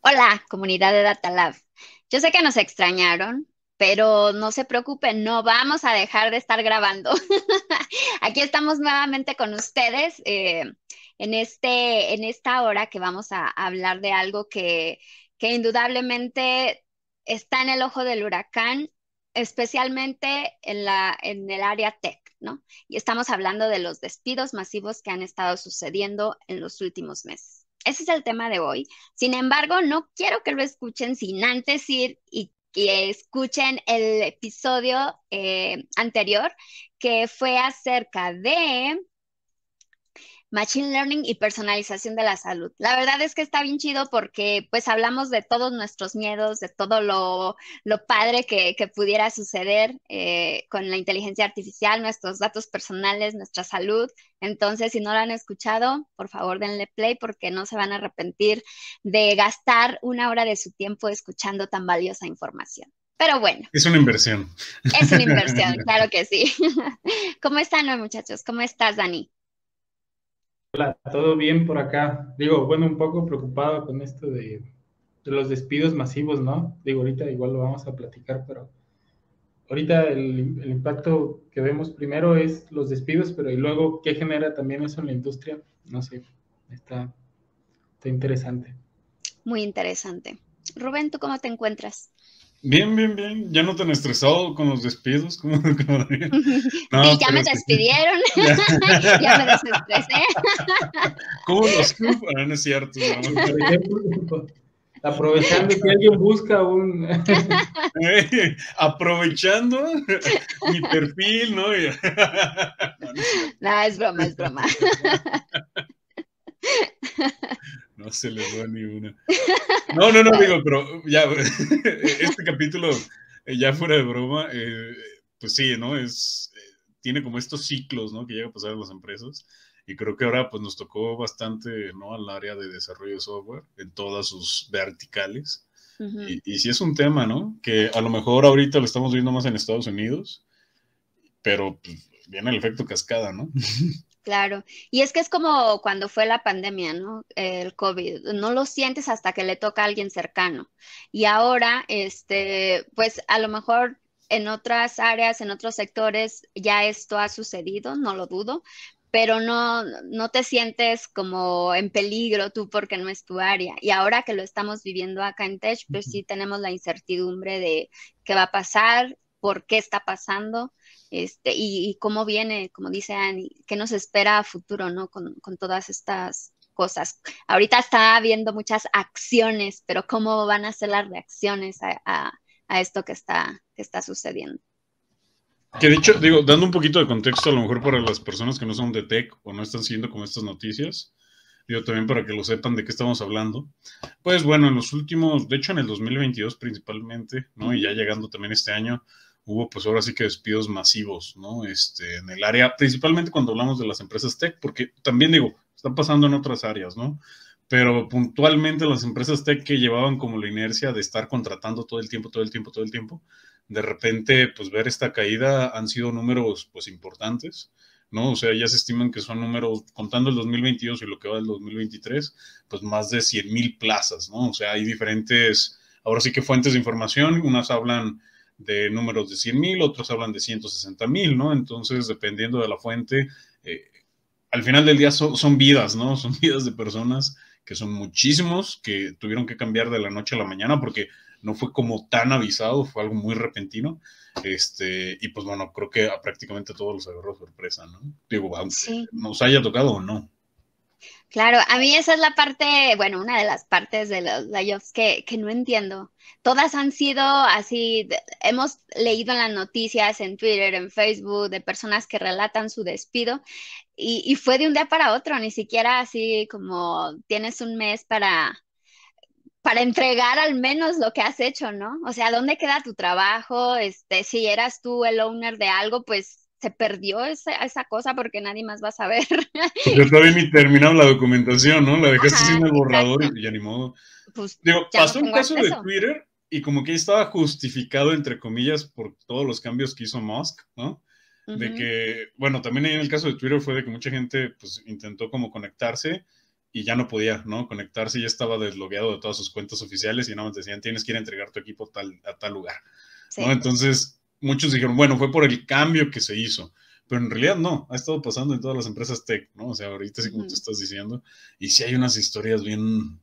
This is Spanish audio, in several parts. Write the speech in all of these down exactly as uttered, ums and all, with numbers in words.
Hola, comunidad de Datalab. Yo sé que nos extrañaron, pero no se preocupen, no vamos a dejar de estar grabando. Aquí estamos nuevamente con ustedes eh, en este, en esta hora que vamos a hablar de algo que, que indudablemente está en el ojo del huracán, especialmente en la, en el área tech, ¿no? Y estamos hablando de los despidos masivos que han estado sucediendo en los últimos meses. Ese es el tema de hoy. Sin embargo, no quiero que lo escuchen sin antes ir y que escuchen el episodio eh, anterior que fue acerca de Machine Learning y personalización de la salud. La verdad es que está bien chido porque pues hablamos de todos nuestros miedos, de todo lo, lo padre que, que pudiera suceder eh, con la inteligencia artificial, nuestros datos personales, nuestra salud. Entonces, si no lo han escuchado, por favor denle play porque no se van a arrepentir de gastar una hora de su tiempo escuchando tan valiosa información. Pero bueno, Es una inversión. es una inversión, claro que sí. ¿Cómo están hoy, muchachos? ¿Cómo estás, Dani? Todo bien por acá. Digo, bueno, un poco preocupado con esto de, de los despidos masivos, ¿no? Digo, ahorita igual lo vamos a platicar, pero ahorita el, el impacto que vemos primero es los despidos, pero y luego qué genera también eso en la industria, no sé, está, está interesante. Muy interesante. Rubén, ¿tú cómo te encuentras? Bien, bien, bien. Ya no tan estresado con los despidos. Como, como Sí, no, ya pero me este, despidieron, ya. ya me desestresé. ¿Cómo los supo? Ah, no es cierto, no. Por ejemplo, aprovechando que alguien busca un... Eh, aprovechando mi perfil, ¿no? No, no es cierto. No, es broma, es broma. No se les va ni una. No, no, no, digo, pero ya, este capítulo, eh, ya fuera de broma, eh, pues sí, ¿no? Es, eh, tiene como estos ciclos, ¿no? Que llega a pasar en las empresas. Y creo que ahora, pues, nos tocó bastante, ¿no? Al área de desarrollo de software, en todas sus verticales. Ujú, Y, y sí es un tema, ¿no? Que a lo mejor ahorita lo estamos viendo más en Estados Unidos, pero pues, viene el efecto cascada, ¿no? claro. Y es que es como cuando fue la pandemia, ¿no? El COVID. No lo sientes hasta que le toca a alguien cercano. Y ahora, este, pues a lo mejor en otras áreas, en otros sectores, ya esto ha sucedido, no lo dudo, pero no, no te sientes como en peligro tú porque no es tu área. Y ahora que lo estamos viviendo acá en Tech, pues sí tenemos la incertidumbre de qué va a pasar, por qué está pasando este, y, y cómo viene, como dice Annie, qué nos espera a futuro, ¿no? Con, con todas estas cosas. Ahorita está habiendo muchas acciones, pero ¿cómo van a ser las reacciones a, a, a esto que está, que está sucediendo? Que de hecho, digo, dando un poquito de contexto, a lo mejor para las personas que no son de tech o no están siguiendo como estas noticias, digo también para que lo sepan de qué estamos hablando. Pues bueno, en los últimos, de hecho en el dos mil veintidós principalmente, ¿no? Y ya llegando también este año, hubo pues ahora sí que despidos masivos, ¿no? Este, en el área, principalmente cuando hablamos de las empresas tech, porque también digo, está pasando en otras áreas, ¿no? Pero puntualmente las empresas tech que llevaban como la inercia de estar contratando todo el tiempo, todo el tiempo, todo el tiempo, de repente, pues ver esta caída han sido números pues importantes, ¿no? O sea, ya se estiman que son números, contando el dos mil veintidós y lo que va del dos mil veintitrés, pues más de cien mil plazas, ¿no? O sea, hay diferentes, ahora sí que fuentes de información, unas hablan de números de cien mil, otros hablan de ciento sesenta mil, ¿no? Entonces, dependiendo de la fuente, eh, al final del día son, son vidas, ¿no? Son vidas de personas que son muchísimos, que tuvieron que cambiar de la noche a la mañana porque no fue como tan avisado, fue algo muy repentino. Este, y pues bueno, creo que a prácticamente todos los agarró sorpresa, ¿no? Digo, aunque Sí. nos haya tocado o no. Claro, a mí esa es la parte, bueno, una de las partes de los layoffs que, que no entiendo. Todas han sido así, de- hemos leído en las noticias, en Twitter, en Facebook, de personas que relatan su despido y, y fue de un día para otro, ni siquiera así como tienes un mes para, para entregar al menos lo que has hecho, ¿no? O sea, ¿dónde queda tu trabajo? Este, si eras tú el owner de algo, pues se perdió esa, esa cosa porque nadie más va a saber. Porque todavía ni terminaron la documentación, ¿no? La dejaste sin Ajá, el borrador exacto. y ya ni modo. Pues Digo, ya no pasó un tengo caso de acceso. Twitter y como que estaba justificado, entre comillas, por todos los cambios que hizo Musk, ¿no? De Ujú, que, bueno, también en el caso de Twitter fue de que mucha gente, pues, intentó como conectarse y ya no podía, ¿no? Conectarse, ya estaba deslogueado de todas sus cuentas oficiales y nada más decían, tienes que ir a entregar tu equipo tal, a tal lugar, Sí. ¿no? Entonces, muchos dijeron, bueno, fue por el cambio que se hizo, pero en realidad no, ha estado pasando en todas las empresas tech, ¿no? O sea, ahorita sí como Ujú. tú estás diciendo, y sí hay unas historias bien,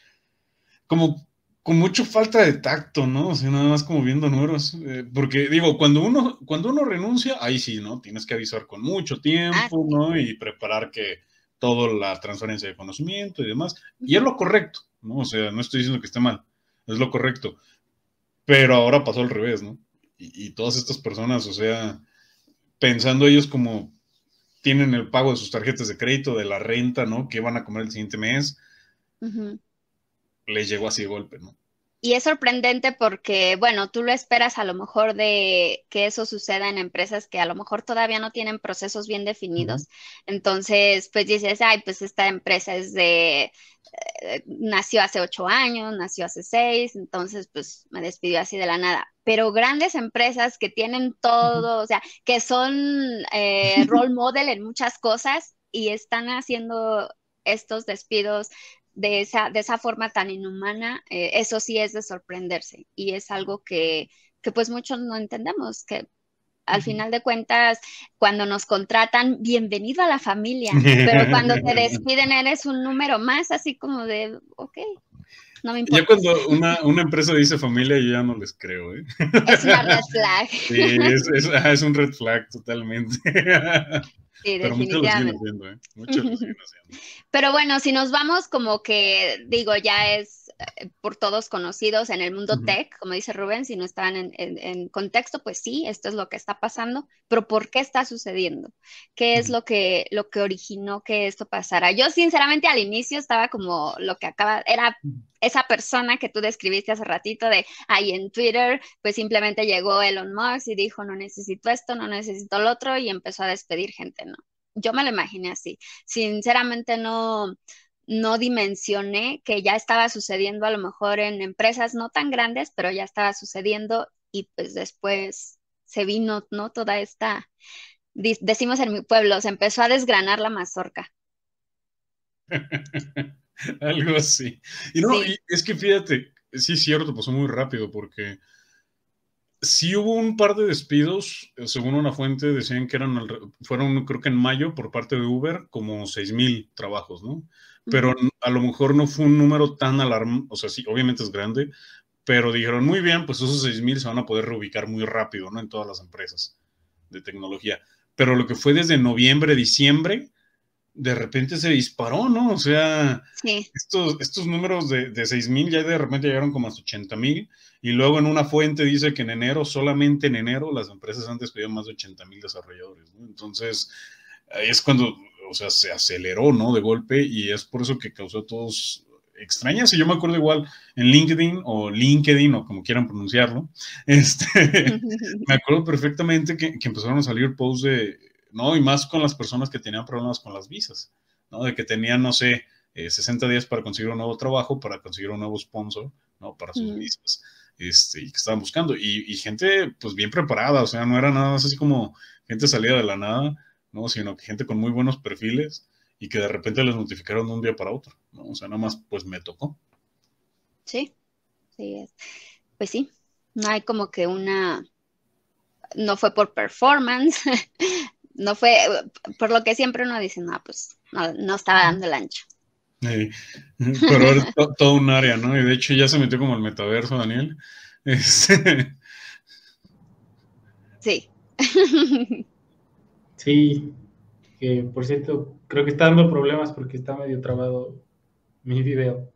como con mucho falta de tacto, ¿no? O sea, nada más como viendo números, eh, porque digo, cuando uno, cuando uno renuncia, ahí sí, ¿no? Tienes que avisar con mucho Ah, tiempo, sí. ¿no? Y preparar que toda la transferencia de conocimiento y demás, y es Ujú. lo correcto, ¿no? O sea, no estoy diciendo que esté mal, es lo correcto, pero ahora pasó al revés, ¿no? Y, y todas estas personas, o sea, pensando ellos como tienen el pago de sus tarjetas de crédito, de la renta, ¿no? ¿Qué van a comer el siguiente mes? Ujú. Les llegó así de golpe, ¿no? Y es sorprendente porque, bueno, tú lo esperas a lo mejor de que eso suceda en empresas que a lo mejor todavía no tienen procesos bien Ujú. definidos. Entonces, pues dices, ay, pues esta empresa es de, eh, nació hace ocho años, nació hace seis, entonces pues me despidió así de la nada. Pero grandes empresas que tienen Ujú. todo, o sea, que son eh, role model en muchas cosas y están haciendo estos despidos de esa, de esa forma tan inhumana, eh, eso sí es de sorprenderse y es algo que, que pues muchos no entendemos, que al Ujú. final de cuentas, cuando nos contratan, bienvenido a la familia, pero cuando te despiden eres un número más, así como de, ok, no me Ya importas. cuando una, una empresa dice familia, yo ya no les creo, ¿eh? Es una red flag. Sí, es, es, ah, es un red flag totalmente. Sí, Pero muchos lo siguen definitivamente. haciendo, ¿eh? Muchos lo siguen haciendo. Pero bueno, si nos vamos como que, digo, ya es eh, por todos conocidos en el mundo Ujú. tech, como dice Rubén, si no están en, en- en contexto, pues sí, esto es lo que está pasando, pero ¿por qué está sucediendo? ¿Qué es Ujú. lo que, lo que originó que esto pasara? Yo sinceramente al inicio estaba como lo que acaba, era esa persona que tú describiste hace ratito de ahí en Twitter, pues simplemente llegó Elon Musk y dijo, no necesito esto, no necesito lo otro, y empezó a despedir gente, ¿no? Yo me lo imaginé así. Sinceramente no, no dimensioné que ya estaba sucediendo a lo mejor en empresas no tan grandes, pero ya estaba sucediendo y pues después se vino, ¿no? Toda esta, di- decimos en mi pueblo, se empezó a desgranar la mazorca. Algo así. Y no, Sí. y es que fíjate, sí es cierto, pasó muy rápido porque sí hubo un par de despidos, eh, según una fuente decían que eran, alre- fueron creo que en mayo por parte de Uber, como seis mil trabajos, ¿no? Pero Ujú. n- a lo mejor no fue un número tan alarmante, o sea, sí, obviamente es grande, pero dijeron, muy bien, pues esos seis mil se van a poder reubicar muy rápido, ¿no? En todas las empresas de tecnología. Pero lo que fue desde noviembre, diciembre, de repente se disparó, ¿no? O sea, Sí. estos, estos números de, de seis mil ya de repente llegaron como a ochenta mil y luego en una fuente dice que en enero, solamente en enero, las empresas han despedido más de ochenta mil desarrolladores, ¿no? Entonces, ahí es cuando, o sea, se aceleró, ¿no? De golpe y es por eso que causó todos extrañas. Y yo me acuerdo igual en LinkedIn o LinkedIn o como quieran pronunciarlo, este, me acuerdo perfectamente que, que empezaron a salir posts de, ¿no? Y más con las personas que tenían problemas con las visas, ¿no? De que tenían, no sé, eh, sesenta días para conseguir un nuevo trabajo, para conseguir un nuevo sponsor, ¿no? Para sus Ujú. visas, este, y que estaban buscando. Y, y gente, pues, bien preparada, o sea, no era nada más así como gente salida de la nada, ¿no? Sino que gente con muy buenos perfiles y que de repente les notificaron de un día para otro, ¿no? O sea, nada más, pues, me tocó. Sí, sí es. Pues sí, no hay como que una, no fue por performance, no fue, por lo que siempre uno dice, no, pues no, no estaba dando el ancho. Eh, pero ahora es to- todo un área, ¿no? Y de hecho ya se metió como el metaverso, Daniel. Este, Sí. Sí, que por cierto, creo que está dando problemas porque está medio trabado mi video.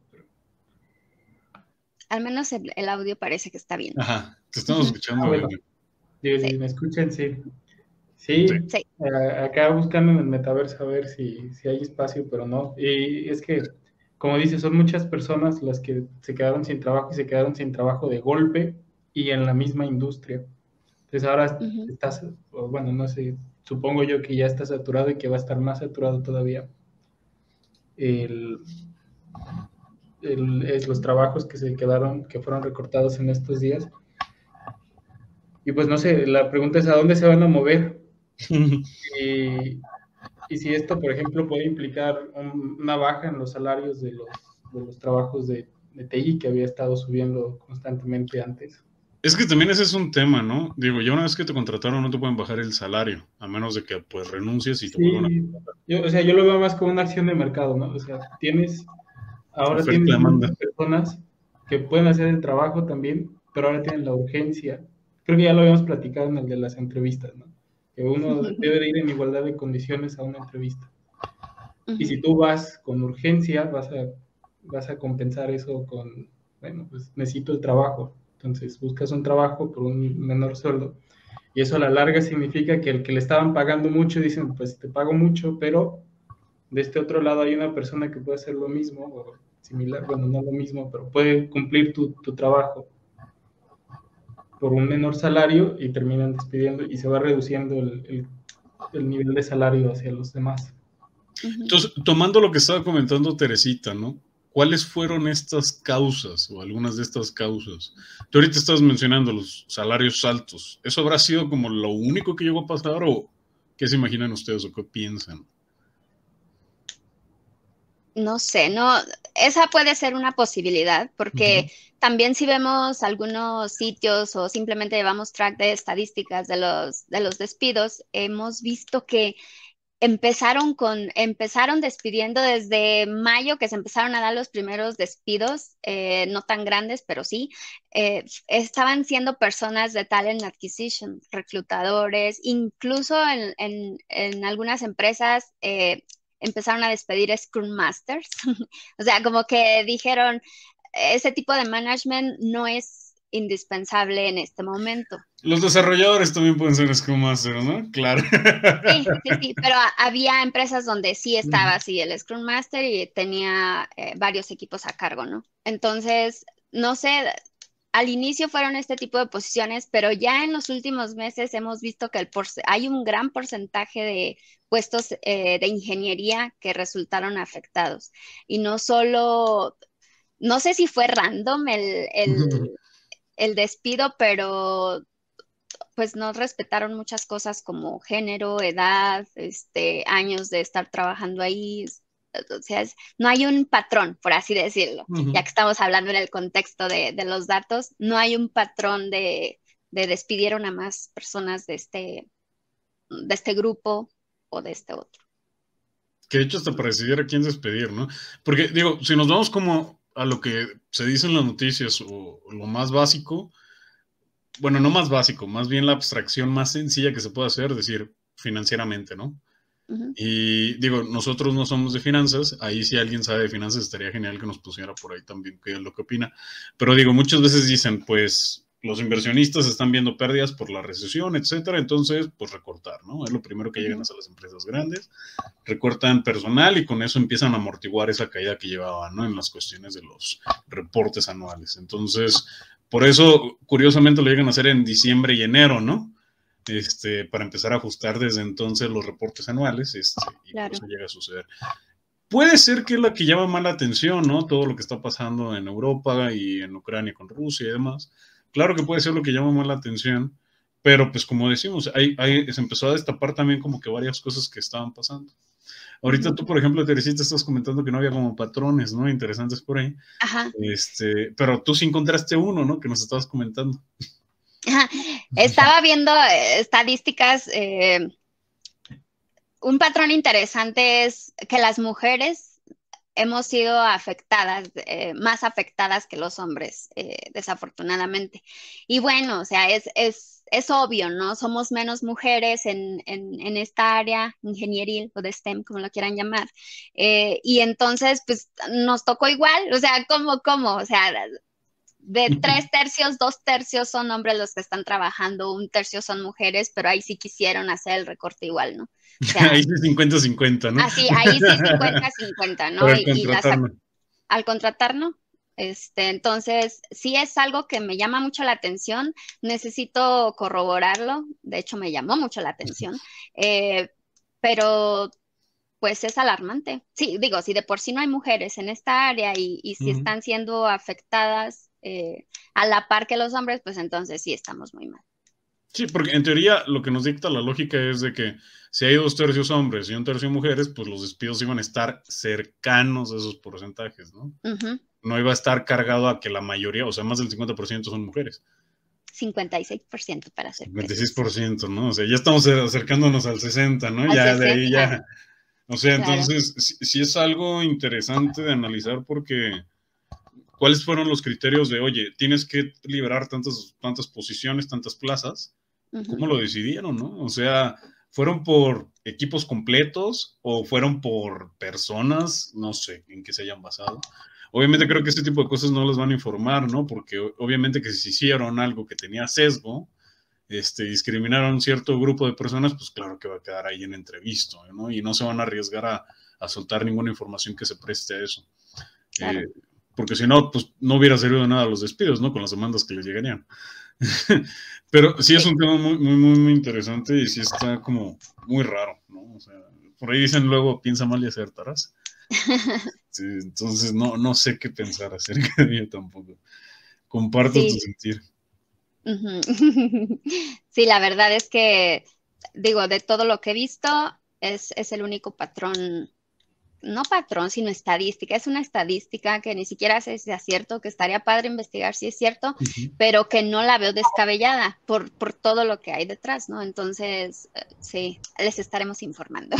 Al menos el, el audio parece que está bien. ajá, te estamos Ah, escuchando bueno, bien. digo, Sí, si me escuchan, sí. Sí. Sí, sí. a- acá buscando en el metaverso a ver si, si hay espacio, pero no. Y es que, como dices, son muchas personas las que se quedaron sin trabajo y se quedaron sin trabajo de golpe y en la misma industria. Entonces ahora Ujú. estás, o bueno, no sé, supongo yo que ya está saturado y que va a estar más saturado todavía el, el- es los trabajos que se quedaron, que fueron recortados en estos días. Y pues no sé, la pregunta es a dónde se van a mover. Y, y si esto, por ejemplo, puede implicar un, una baja en los salarios de los, de los trabajos de, de T I que había estado subiendo constantemente antes. Es que también ese es un tema, ¿no? Digo, ya una vez que te contrataron no te pueden bajar el salario, a menos de que pues renuncies y te vuelvan a Sí, contratar. yo, o sea, yo lo veo más como una acción de mercado, ¿no? O sea, tienes, ahora Oferta y tienes demanda. muchas personas que pueden hacer el trabajo también, pero ahora tienen la urgencia. Creo que ya lo habíamos platicado en el de las entrevistas, ¿no? Que uno debe de ir en igualdad de condiciones a una entrevista. Y si tú vas con urgencia, vas a, vas a compensar eso con, bueno, pues necesito el trabajo. Entonces buscas un trabajo por un menor sueldo. Y eso a la larga significa que el que le estaban pagando mucho, dicen, pues te pago mucho, pero de este otro lado hay una persona que puede hacer lo mismo, o similar, bueno, no lo mismo, pero puede cumplir tu, tu trabajo por un menor salario y terminan despidiendo y se va reduciendo el, el, el nivel de salario hacia los demás. Entonces, tomando lo que estaba comentando Teresita, ¿no? ¿Cuáles fueron estas causas o algunas de estas causas? Tú ahorita estás mencionando los salarios altos. ¿Eso habrá sido como lo único que llegó a pasar o qué se imaginan ustedes o qué piensan? No sé, no, esa puede ser una posibilidad, porque uh-huh. también si vemos algunos sitios o simplemente llevamos track de estadísticas de los, de los despidos, hemos visto que empezaron con, empezaron despidiendo desde mayo, que se empezaron a dar los primeros despidos, eh, no tan grandes, pero sí, eh, estaban siendo personas de talent acquisition, reclutadores, incluso en, en, en algunas empresas eh, empezaron a despedir Scrum Masters. O sea, como que dijeron, ese tipo de management no es indispensable en este momento. Los desarrolladores también pueden ser Scrum Master, ¿no? Claro. Sí, sí, sí, pero había empresas donde sí estaba así el Scrum Master y tenía eh, varios equipos a cargo, ¿no? Entonces, no sé, al inicio fueron este tipo de posiciones, pero ya en los últimos meses hemos visto que el hay un gran porcentaje de puestos eh, de ingeniería que resultaron afectados. Y no solo, no sé si fue random el, el, el despido, pero pues no respetaron muchas cosas como género, edad, este, años de estar trabajando ahí. O sea, es, no hay un patrón, por así decirlo. Uh-huh. Ya que estamos hablando en el contexto de, de los datos, no hay un patrón de, de despidieron a más personas de este, de este grupo o de este otro. Que de hecho hasta para decidir a quién despedir, ¿no? Porque digo, si nos vamos como a lo que se dice en las noticias o lo más básico, bueno, no más básico, más bien la abstracción más sencilla que se puede hacer, es decir, financieramente, ¿no? Uh-huh. Y digo, nosotros no somos de finanzas, ahí si alguien sabe de finanzas estaría genial que nos pusiera por ahí también qué es lo que opina, pero digo, muchas veces dicen, pues, los inversionistas están viendo pérdidas por la recesión, etcétera, entonces, pues recortar, ¿no? Es lo primero que uh-huh. llegan a hacer las empresas grandes, recortan personal y con eso empiezan a amortiguar esa caída que llevaban, ¿no? En las cuestiones de los reportes anuales, entonces... Por eso, curiosamente, lo llegan a hacer en diciembre y enero, ¿no? Este, para empezar a ajustar desde entonces los reportes anuales, este, y claro. Por eso llega a suceder. Puede ser que es la que llama más la atención, ¿no? Todo lo que está pasando en Europa y en Ucrania con Rusia y demás. Claro que puede ser lo que llama más la atención, pero pues como decimos, hay, hay, se empezó a destapar también como que varias cosas que estaban pasando. Ahorita tú, por ejemplo, Teresita, estás comentando que no había como patrones, ¿no? Interesantes por ahí. Ajá. Este, pero tú sí encontraste uno, ¿no? Que nos estabas comentando. Ajá. Estaba viendo eh, estadísticas. Eh, un patrón interesante es que las mujeres hemos sido afectadas, eh, más afectadas que los hombres, eh, desafortunadamente. Y bueno, o sea, es... es Es obvio, ¿no? Somos menos mujeres en, en, en esta área ingenieril o de STEM, como lo quieran llamar. Eh, y entonces, pues, nos tocó igual. O sea, ¿cómo, cómo? O sea, de tres tercios, dos tercios son hombres los que están trabajando, un tercio son mujeres, pero ahí sí quisieron hacer el recorte igual, ¿no? O sea, ahí sí cincuenta cincuenta, ¿no? Así, ahí sí cincuenta cincuenta, ¿no? Al y, y las, al contratarnos. Este, entonces, sí es algo que me llama mucho la atención, necesito corroborarlo, de hecho me llamó mucho la atención, eh, pero pues es alarmante. Sí, digo, si de por sí no hay mujeres en esta área y, y si uh-huh. están siendo afectadas eh, a la par que los hombres, pues entonces sí estamos muy mal. Sí, porque en teoría lo que nos dicta la lógica es de que si hay dos tercios hombres y un tercio mujeres, pues los despidos iban a estar cercanos a esos porcentajes, ¿no? Uh-huh. No iba a estar cargado a que la mayoría, o sea, más del cincuenta por ciento son mujeres. cincuenta y seis por ciento para ser cincuenta y seis por ciento, ¿no? O sea, ya estamos acercándonos al sesenta, ¿no? Al ya sesenta, de ahí ya. O sea, claro. entonces, sí, sí es algo interesante de analizar porque ¿cuáles fueron los criterios de, oye, tienes que liberar tantas, tantas posiciones, tantas plazas? Uh-huh. ¿Cómo lo decidieron, no? O sea, ¿fueron por equipos completos o fueron por personas? No sé en qué se hayan basado. Obviamente creo que este tipo de cosas no las van a informar, ¿no? Porque obviamente que si hicieron algo que tenía sesgo, este, discriminaron cierto grupo de personas, pues claro que va a quedar ahí en entrevisto, ¿no? Y no se van a arriesgar a, a soltar ninguna información que se preste a eso. Claro. Eh, porque si no, pues no hubiera servido de nada los despidos, ¿no? Con las demandas que les llegarían. Pero sí es un tema muy, muy, muy interesante y sí está como muy raro, ¿no? O sea, por ahí dicen luego, piensa mal y acertarás. Sí, entonces no, no sé qué pensar acerca de ello tampoco. Comparto sí. tu sentir. Uh-huh. Sí, la verdad es que, digo, de todo lo que he visto, es, es el único patrón, no patrón, sino estadística. Es una estadística que ni siquiera sé si es cierto, que estaría padre investigar si es cierto, uh-huh. pero que no la veo descabellada por, por todo lo que hay detrás, ¿no? Entonces, sí, les estaremos informando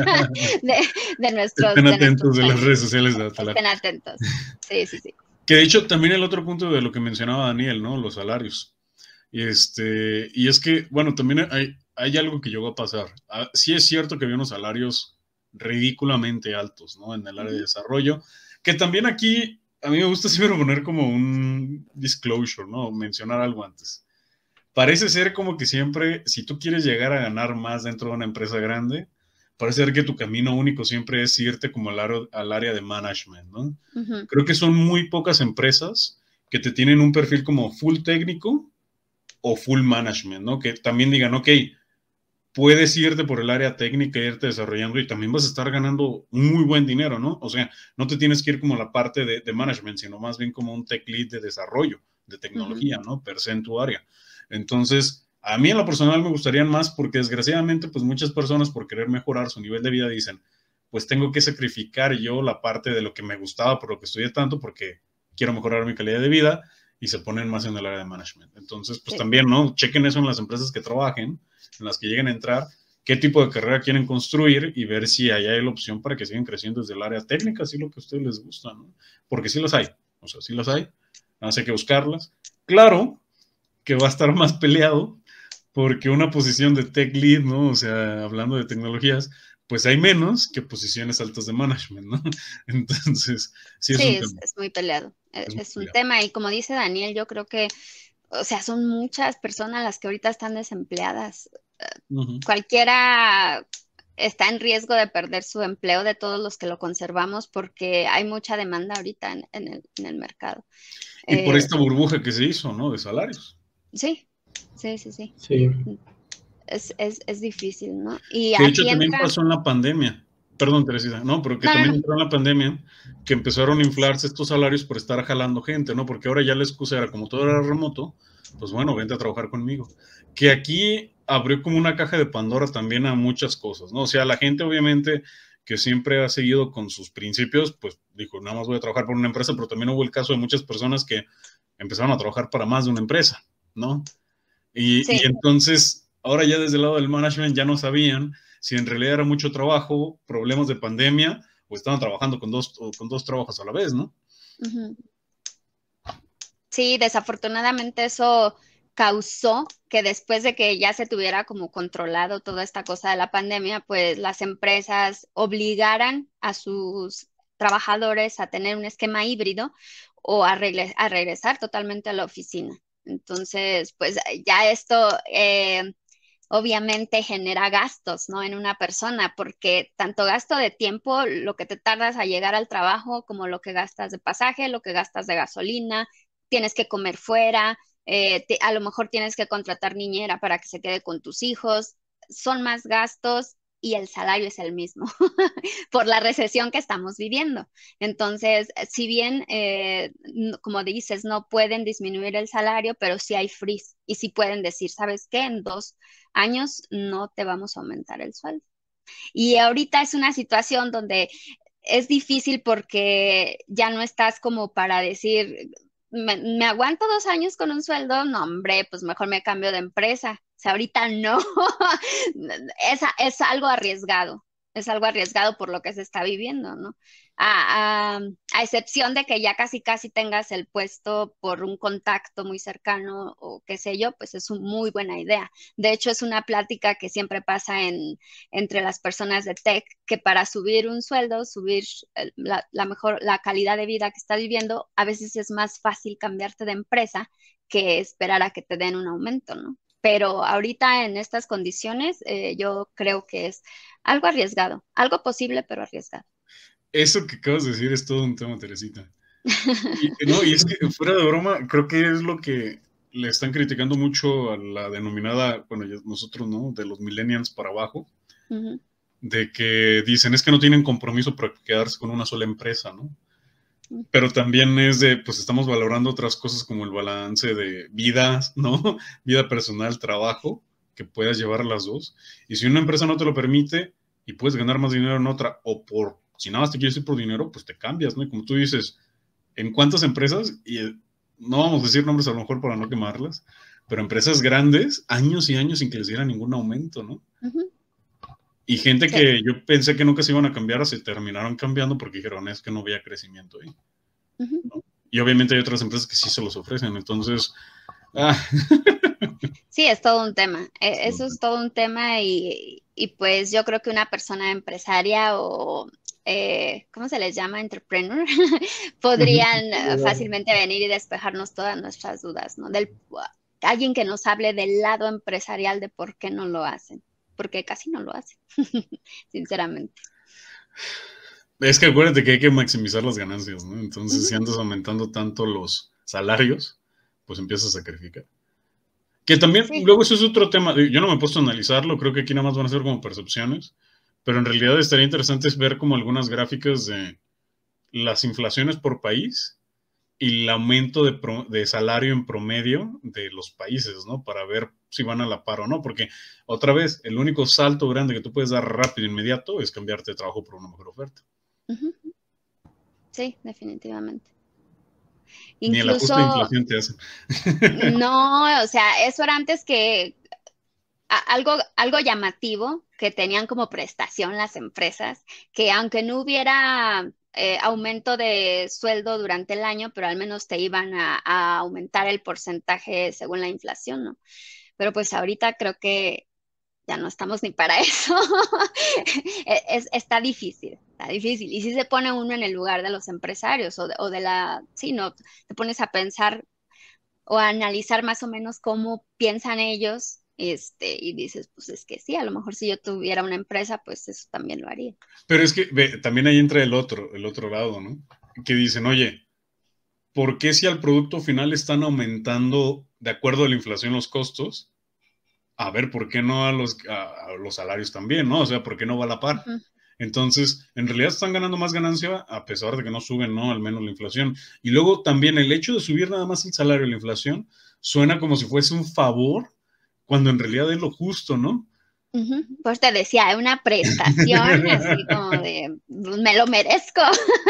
de, de nuestros... Estén de atentos nuestros de las redes sociales de Atalar. Estén atentos, sí, sí, sí. Que de hecho también el otro punto de lo que mencionaba Daniel, ¿no? Los salarios. Y, este, y es que, bueno, también hay, hay algo que llegó a pasar. Ah, sí es cierto que había unos salarios ridículamente altos, ¿no? En el área de desarrollo, que también aquí a mí me gusta siempre poner como un disclosure, ¿no? Mencionar algo antes. Parece ser como que siempre, si tú quieres llegar a ganar más dentro de una empresa grande, parece ser que tu camino único siempre es irte como al, aro, al área de management, ¿no? Uh-huh. Creo que son muy pocas empresas que te tienen un perfil como full técnico o full management, ¿no? Que también digan, ok, puedes irte por el área técnica e irte desarrollando y también vas a estar ganando muy buen dinero, ¿no? O sea, no te tienes que ir como la parte de, de management, sino más bien como un tech lead de desarrollo, de tecnología, uh-huh. ¿no? Per se en tu área. Entonces, a mí en lo personal me gustarían más porque desgraciadamente, pues muchas personas por querer mejorar su nivel de vida dicen, pues tengo que sacrificar yo la parte de lo que me gustaba por lo que estudié tanto porque quiero mejorar mi calidad de vida y se ponen más en el área de management. Entonces, pues sí. también, ¿no? Chequen eso en las empresas que trabajen, en las que lleguen a entrar, qué tipo de carrera quieren construir y ver si ahí hay la opción para que sigan creciendo desde el área técnica, si es lo que a ustedes les gusta, ¿no? Porque sí las hay, o sea, sí las hay, nada más hay que buscarlas. Claro que va a estar más peleado porque una posición de tech lead, ¿no? O sea, hablando de tecnologías, pues hay menos que posiciones altas de management, ¿no? Entonces, sí es sí, un es, tema. es muy peleado, es, es muy es un peleado. tema y como dice Daniel, yo creo que, o sea, son muchas personas las que ahorita están desempleadas. Uh-huh. Cualquiera está en riesgo de perder su empleo de todos los que lo conservamos porque hay mucha demanda ahorita en, en, el, en el mercado. Y eh, por esta burbuja que se hizo, ¿no? De salarios. Sí, sí, sí, sí. Sí. Es, es, es difícil, ¿no? Y que de aquí hecho también entra... pasó en la pandemia. Perdón, Teresita, no, pero que no, también no, no. entró en la pandemia, que empezaron a inflarse estos salarios por estar jalando gente, ¿no? Porque ahora ya la excusa era, como todo era remoto, pues bueno, vente a trabajar conmigo. Que aquí abrió como una caja de Pandora también a muchas cosas, ¿no? O sea, la gente obviamente que siempre ha seguido con sus principios, pues dijo, nada más voy a trabajar por una empresa, pero también hubo el caso de muchas personas que empezaron a trabajar para más de una empresa, ¿no? Y, sí. y entonces, ahora ya desde el lado del management ya no sabían si en realidad era mucho trabajo, problemas de pandemia, o estaban trabajando con dos, con dos trabajos a la vez, ¿no? Uh-huh. Sí, desafortunadamente eso causó que después de que ya se tuviera como controlado toda esta cosa de la pandemia, pues las empresas obligaran a sus trabajadores a tener un esquema híbrido o a, regres- a regresar totalmente a la oficina. Entonces, pues ya esto eh, obviamente genera gastos, ¿no? En una persona, porque tanto gasto de tiempo, lo que te tardas a llegar al trabajo, como lo que gastas de pasaje, lo que gastas de gasolina, tienes que comer fuera, eh, te, a lo mejor tienes que contratar niñera para que se quede con tus hijos, son más gastos y el salario es el mismo por la recesión que estamos viviendo. Entonces, si bien, eh, como dices, no pueden disminuir el salario, pero sí hay freeze y sí pueden decir, ¿sabes qué? En dos años no te vamos a aumentar el sueldo. Y ahorita es una situación donde es difícil porque ya no estás como para decir, me, me aguanto dos años con un sueldo, no, hombre, pues mejor me cambio de empresa. O sea, ahorita no, es, es algo arriesgado, es algo arriesgado por lo que se está viviendo, ¿no? A, a, a excepción de que ya casi casi tengas el puesto por un contacto muy cercano o qué sé yo, pues es una muy buena idea. De hecho, es una plática que siempre pasa en, entre las personas de tech, que para subir un sueldo, subir la, la mejor, la calidad de vida que estás viviendo, a veces es más fácil cambiarte de empresa que esperar a que te den un aumento, ¿no? Pero ahorita en estas condiciones, eh, yo creo que es algo arriesgado, algo posible, pero arriesgado. Eso que acabas de decir es todo un tema, Teresita. Y, no, y es que fuera de broma, creo que es lo que le están criticando mucho a la denominada, bueno, nosotros, ¿no? De los millennials para abajo, uh-huh. De que dicen, es que no tienen compromiso para quedarse con una sola empresa, ¿no? Uh-huh. Pero también es de, pues estamos valorando otras cosas como el balance de vidas, ¿no? Vida personal, trabajo, que puedas llevar a las dos. Y si una empresa no te lo permite y puedes ganar más dinero en otra, o por, si nada más te quieres ir por dinero, pues te cambias, ¿no? Y como tú dices, ¿en cuántas empresas? Y no vamos a decir nombres a lo mejor para no quemarlas, pero empresas grandes, años y años sin que les diera ningún aumento, ¿no? Uh-huh. Y gente sí. Que yo pensé que nunca se iban a cambiar, se terminaron cambiando porque dijeron, es que no había crecimiento ahí. Uh-huh. ¿No? Y obviamente hay otras empresas que sí se los ofrecen, entonces... Ah. Sí, es todo un tema, eso es todo un tema y, y pues yo creo que una persona empresaria o... Eh, ¿cómo se les llama? Entrepreneur, podrían uh, fácilmente venir y despejarnos todas nuestras dudas, ¿no? Del, uh, alguien que nos hable del lado empresarial de por qué no lo hacen, porque casi no lo hacen, sinceramente. Es que acuérdate que hay que maximizar las ganancias, ¿no? Entonces, uh-huh. Si andas aumentando tanto los salarios, pues empiezas a sacrificar. Que también, sí. Luego eso es otro tema, yo no me he puesto a analizarlo, creo que aquí nada más van a ser como percepciones, pero en realidad estaría interesante ver como algunas gráficas de las inflaciones por país y el aumento de, pro, de salario en promedio de los países, ¿no? Para ver si van a la par o no, porque otra vez, el único salto grande que tú puedes dar rápido, inmediato, es cambiarte de trabajo por una mejor oferta. Uh-huh. Sí, definitivamente. Ni el ajuste de inflación te hace. No, o sea, eso era antes que algo, algo llamativo que tenían como prestación las empresas, que aunque no hubiera eh, aumento de sueldo durante el año, pero al menos te iban a, a aumentar el porcentaje según la inflación, ¿no? Pero pues ahorita creo que ya no estamos ni para eso. es, está difícil, está difícil. Y si se pone uno en el lugar de los empresarios o de, o de la, sí, no, te pones a pensar o a analizar más o menos cómo piensan ellos. Este, y dices, pues es que sí, a lo mejor si yo tuviera una empresa, pues eso también lo haría. Pero es que ve, también ahí entra el otro, el otro lado, ¿no? Que dicen, oye, ¿por qué si al producto final están aumentando de acuerdo a la inflación los costos? A ver, ¿por qué no a los, a, a los salarios también, ¿no? O sea, ¿por qué no va a la par? Uh-huh. Entonces, en realidad están ganando más ganancia a pesar de que no suben, ¿no? Al menos la inflación. Y luego también el hecho de subir nada más el salario y la inflación suena como si fuese un favor cuando en realidad es lo justo, ¿no? Uh-huh. Pues te decía, una prestación, así como de, me lo merezco.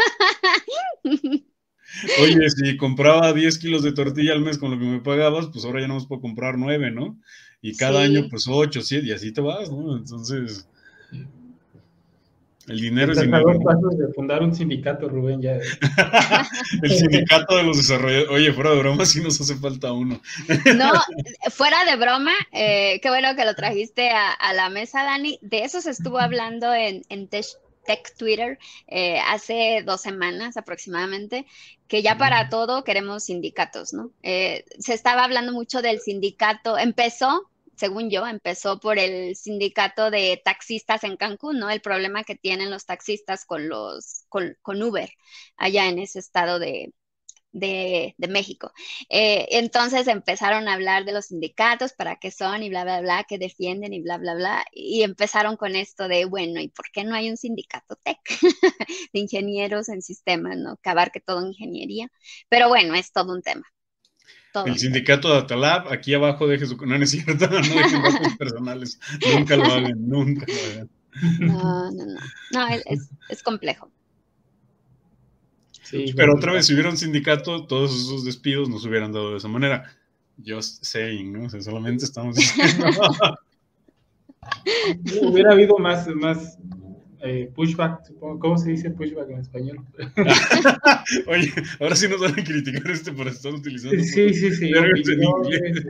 Oye, si compraba diez kilos de tortilla al mes con lo que me pagabas, pues ahora ya no más puedo comprar nueve, ¿no? Y cada sí. año, pues ocho, siete, y así te vas, ¿no? Entonces, el dinero Estás es dinero. a dos pasos de fundar un sindicato, Rubén, ya. El sindicato de los desarrolladores. Oye, fuera de broma, sí nos hace falta uno. No, fuera de broma, eh, qué bueno que lo trajiste a, a la mesa, Dani. De eso se estuvo hablando en, en Tech, Tech Twitter eh, hace dos semanas aproximadamente, que ya para todo queremos sindicatos, ¿no? Eh, se estaba hablando mucho del sindicato, empezó, según yo, empezó por el sindicato de taxistas en Cancún, ¿no? El problema que tienen los taxistas con los, con, con Uber, allá en ese estado de, de, de México. Eh, entonces empezaron a hablar de los sindicatos, para qué son y bla, bla, bla, que defienden y bla, bla, bla. Y empezaron con esto de, bueno, ¿y por qué no hay un sindicato tech de ingenieros en sistemas, ¿no? Que abarque todo ingeniería. Pero bueno, es todo un tema. Todo el un sindicato tema. de Atalab, aquí abajo deje su... No, no es cierto, no dejen datos personales. Nunca lo hagan, nunca lo hagan. No, no, no. No, es, es complejo. Sí, pero otra vez, si hubiera un sindicato, todos esos despidos no se hubieran dado de esa manera. Just saying, ¿no? O sea, solamente estamos diciendo. Hubiera habido más, más eh, pushback, supongo. ¿Cómo se dice pushback en español? Oye, ahora sí nos van a criticar este por estar utilizando. Sí, sí, sí. En inglés.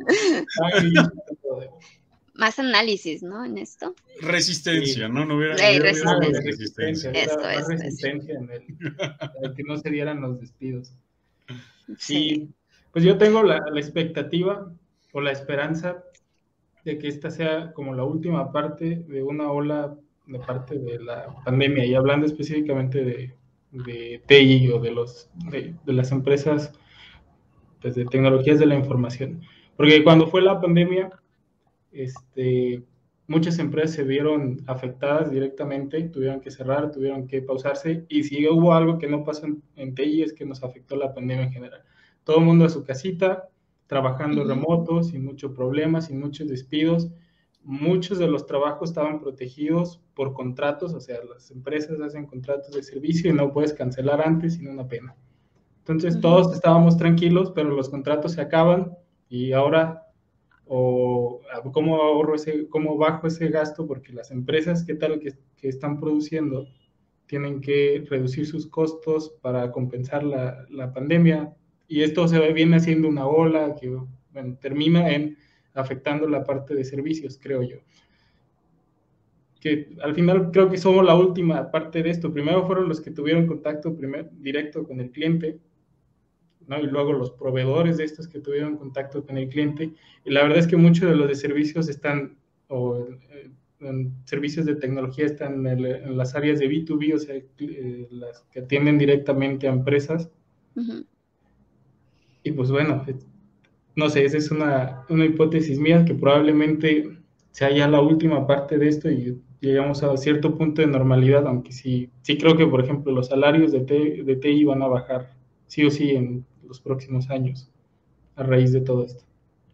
Más análisis, ¿no? En esto. Resistencia, sí. ¿no? No hubiera, Hey, hubiera resistencia. habido resistencia. Esto, esto, más esto, resistencia esto. En el, para que no se dieran los despidos. Sí. Y pues yo tengo la, la expectativa o la esperanza de que esta sea como la última parte de una ola de parte de la pandemia, y hablando específicamente de, de T I o de, los, de, de las empresas pues, de tecnologías de la información. Porque cuando fue la pandemia, este, muchas empresas se vieron afectadas directamente, tuvieron que cerrar, tuvieron que pausarse, y si hubo algo que no pasó en, en T I es que nos afectó la pandemia en general. Todo el mundo a su casita, trabajando uh-huh. remoto, sin mucho problema, sin muchos despidos. Muchos de los trabajos estaban protegidos por contratos, o sea, las empresas hacen contratos de servicio y no puedes cancelar antes sin una pena. Entonces uh-huh. todos estábamos tranquilos, pero los contratos se acaban y ahora o cómo ahorro ese, cómo bajo ese gasto, porque las empresas que tal que, que están produciendo tienen que reducir sus costos para compensar la, la pandemia, y esto se viene haciendo una ola que bueno, termina en afectando la parte de servicios, creo yo. Que al final creo que somos la última parte de esto. Primero fueron los que tuvieron contacto primer, directo con el cliente, ¿no? Y luego los proveedores de estos que tuvieron contacto con el cliente, y la verdad es que muchos de los de servicios están, o eh, en servicios de tecnología están en, el, en las áreas de B dos B, o sea, eh, las que atienden directamente a empresas. Uh-huh. Y pues bueno, no sé, esa es una, una hipótesis mía, que probablemente sea ya la última parte de esto y llegamos a cierto punto de normalidad, aunque sí, sí creo que, por ejemplo, los salarios de, T, de T I van a bajar sí o sí en los próximos años a raíz de todo esto.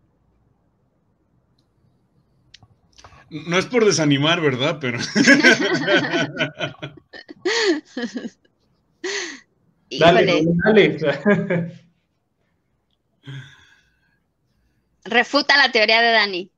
No es por desanimar, ¿verdad? Pero... dale, dale. Refuta la teoría de Dani.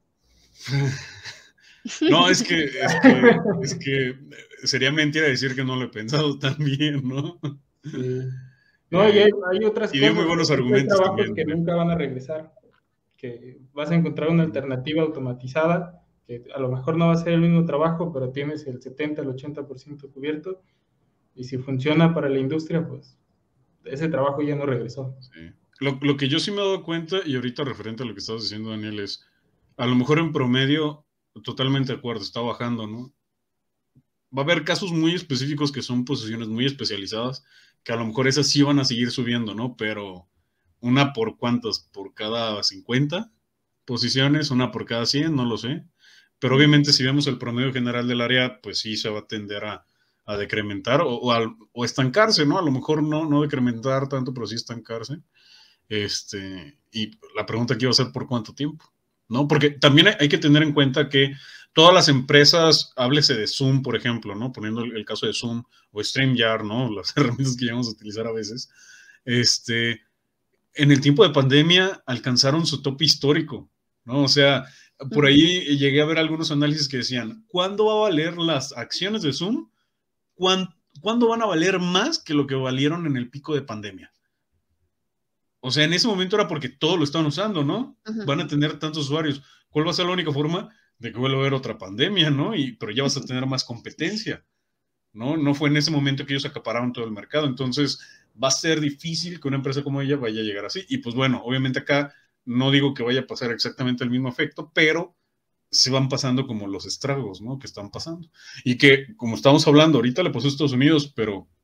No, es que, es que, es que sería mentira decir que no lo he pensado tan bien, ¿no? Sí. No, y hay, hay otras y cosas. Y muy buenos argumentos hay trabajos también. que nunca van a regresar, que vas a encontrar una alternativa automatizada, que a lo mejor no va a ser el mismo trabajo, pero tienes el setenta, el ochenta por ciento cubierto, y si funciona para la industria, pues ese trabajo ya no regresó. Sí. Lo, lo que yo sí me he dado cuenta, y ahorita referente a lo que estabas diciendo, Daniel, es, a lo mejor en promedio, totalmente de acuerdo, está bajando, ¿no? Va a haber casos muy específicos que son posiciones muy especializadas, que a lo mejor esas sí van a seguir subiendo, ¿no? Pero una por cuántas, por cada cincuenta posiciones, una por cada cien, no lo sé. Pero obviamente si vemos el promedio general del área, pues sí se va a tender a, a decrementar o, o, a, o estancarse, ¿no? A lo mejor no, no decrementar tanto, pero sí estancarse. Este, y la pregunta aquí va a ser ¿por cuánto tiempo? ¿No? Porque también hay que tener en cuenta que todas las empresas, háblese de Zoom, por ejemplo, ¿no? Poniendo el, el caso de Zoom o StreamYard, ¿no? Las herramientas que llegamos a utilizar a veces. Este, en el tiempo de pandemia alcanzaron su tope histórico, ¿no? O sea, por ahí llegué a ver algunos análisis que decían, ¿cuándo va a valer las acciones de Zoom? ¿Cuándo, ¿cuándo van a valer más que lo que valieron en el pico de pandemia? O sea, en ese momento era porque todos lo estaban usando, ¿no? Uh-huh. Van a tener tantos usuarios. ¿Cuál va a ser la única forma de que vuelva a haber otra pandemia, ¿no? Y, pero ya vas a tener más competencia, ¿no? No fue en ese momento que ellos acapararon todo el mercado. Entonces, va a ser difícil que una empresa como ella vaya a llegar así. Y pues bueno, obviamente acá no digo que vaya a pasar exactamente el mismo efecto, pero se van pasando como los estragos, ¿no? Que están pasando. Y que, como estamos hablando, ahorita le pasó a Estados Unidos, pero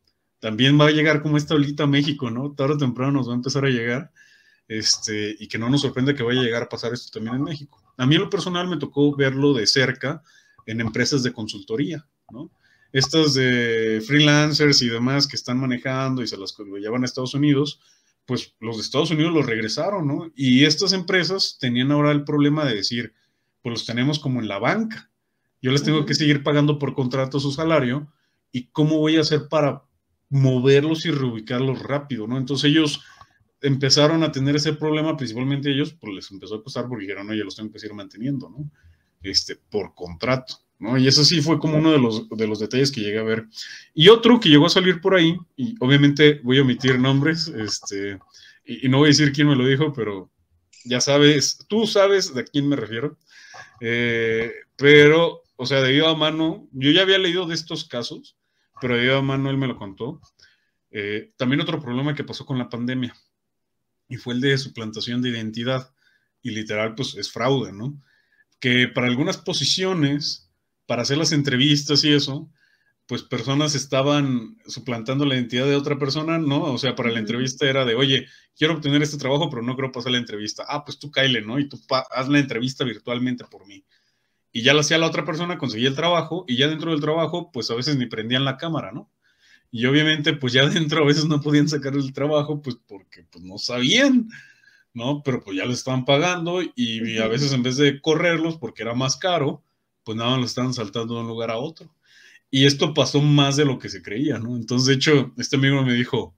también va a llegar como esta olita a México, ¿no? Tarde o temprano nos va a empezar a llegar, este, y que no nos sorprende que vaya a llegar a pasar esto también en México. A mí en lo personal me tocó verlo de cerca en empresas de consultoría, ¿no? Estas de freelancers y demás que están manejando y se las lo llevan a Estados Unidos, pues los de Estados Unidos los regresaron, ¿no? Y estas empresas tenían ahora el problema de decir, pues los tenemos como en la banca. Yo les tengo uh-huh. que seguir pagando por contrato su salario, ¿y cómo voy a hacer para moverlos y reubicarlos rápido, ¿no? Entonces ellos empezaron a tener ese problema, principalmente ellos, pues les empezó a costar porque dijeron, oye, los tengo que seguir manteniendo, ¿no? Este, por contrato, ¿no? Y eso sí fue como uno de los, de los detalles que llegué a ver. Y otro que llegó a salir por ahí, y obviamente voy a omitir nombres, este, y, y no voy a decir quién me lo dijo, pero ya sabes, tú sabes de a quién me refiero, eh, pero, o sea, de viva mano, yo ya había leído de estos casos, pero de viva mano él me lo contó. Eh, también otro problema que pasó con la pandemia, y fue el de suplantación de identidad, y literal, pues es fraude, ¿no? Que para algunas posiciones, para hacer las entrevistas y eso, pues personas estaban suplantando la identidad de otra persona, ¿no? O sea, para la entrevista era de, oye, quiero obtener este trabajo, pero no quiero pasar la entrevista. Ah, pues tú cáele, ¿no? Y tú haz la entrevista virtualmente por mí. Y ya lo hacía la otra persona, conseguía el trabajo, y ya dentro del trabajo, pues a veces ni prendían la cámara, ¿no? Y obviamente, pues ya dentro a veces no podían sacar el trabajo, pues porque pues no sabían, ¿no? Pero pues ya les estaban pagando y a veces en vez de correrlos porque era más caro, pues nada más los estaban saltando de un lugar a otro. Y esto pasó más de lo que se creía, ¿no? Entonces, de hecho, este amigo me dijo,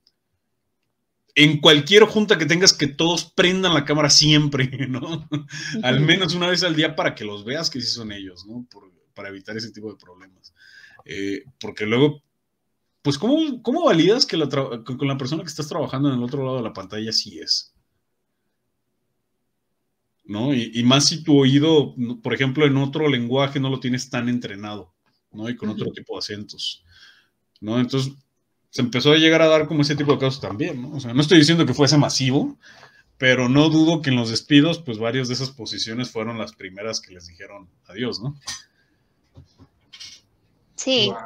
en cualquier junta que tengas, que todos prendan la cámara siempre, ¿no? Al menos una vez al día para que los veas que sí son ellos, ¿no? Por, para evitar ese tipo de problemas. Eh, porque luego, pues, ¿cómo, cómo validas que la con la persona que estás trabajando en el otro lado de la pantalla sí es? ¿No? Y, y más si tu oído, por ejemplo, en otro lenguaje no lo tienes tan entrenado, ¿no? Y con uh-huh. otro tipo de acentos, ¿no? Entonces, se empezó a llegar a dar como ese tipo de casos también, ¿no? O sea, no estoy diciendo que fuese masivo, pero no dudo que en los despidos, pues, varias de esas posiciones fueron las primeras que les dijeron adiós, ¿no? Sí. Wow.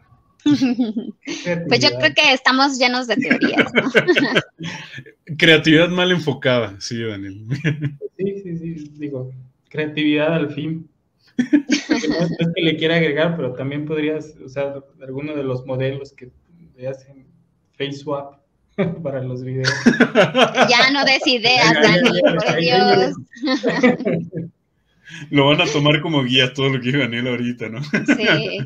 Pues yo creo que estamos llenos de teorías, ¿no? Creatividad mal enfocada, sí, Daniel. Sí, sí, sí, digo, creatividad al fin. No es que le quiera agregar, pero también podrías usar alguno de los modelos que le hacen face swap para los videos. Ya no des ideas, Dani, por Dios. Lo van a tomar como guía todo lo que dijo Daniel ahorita, ¿no? Sí.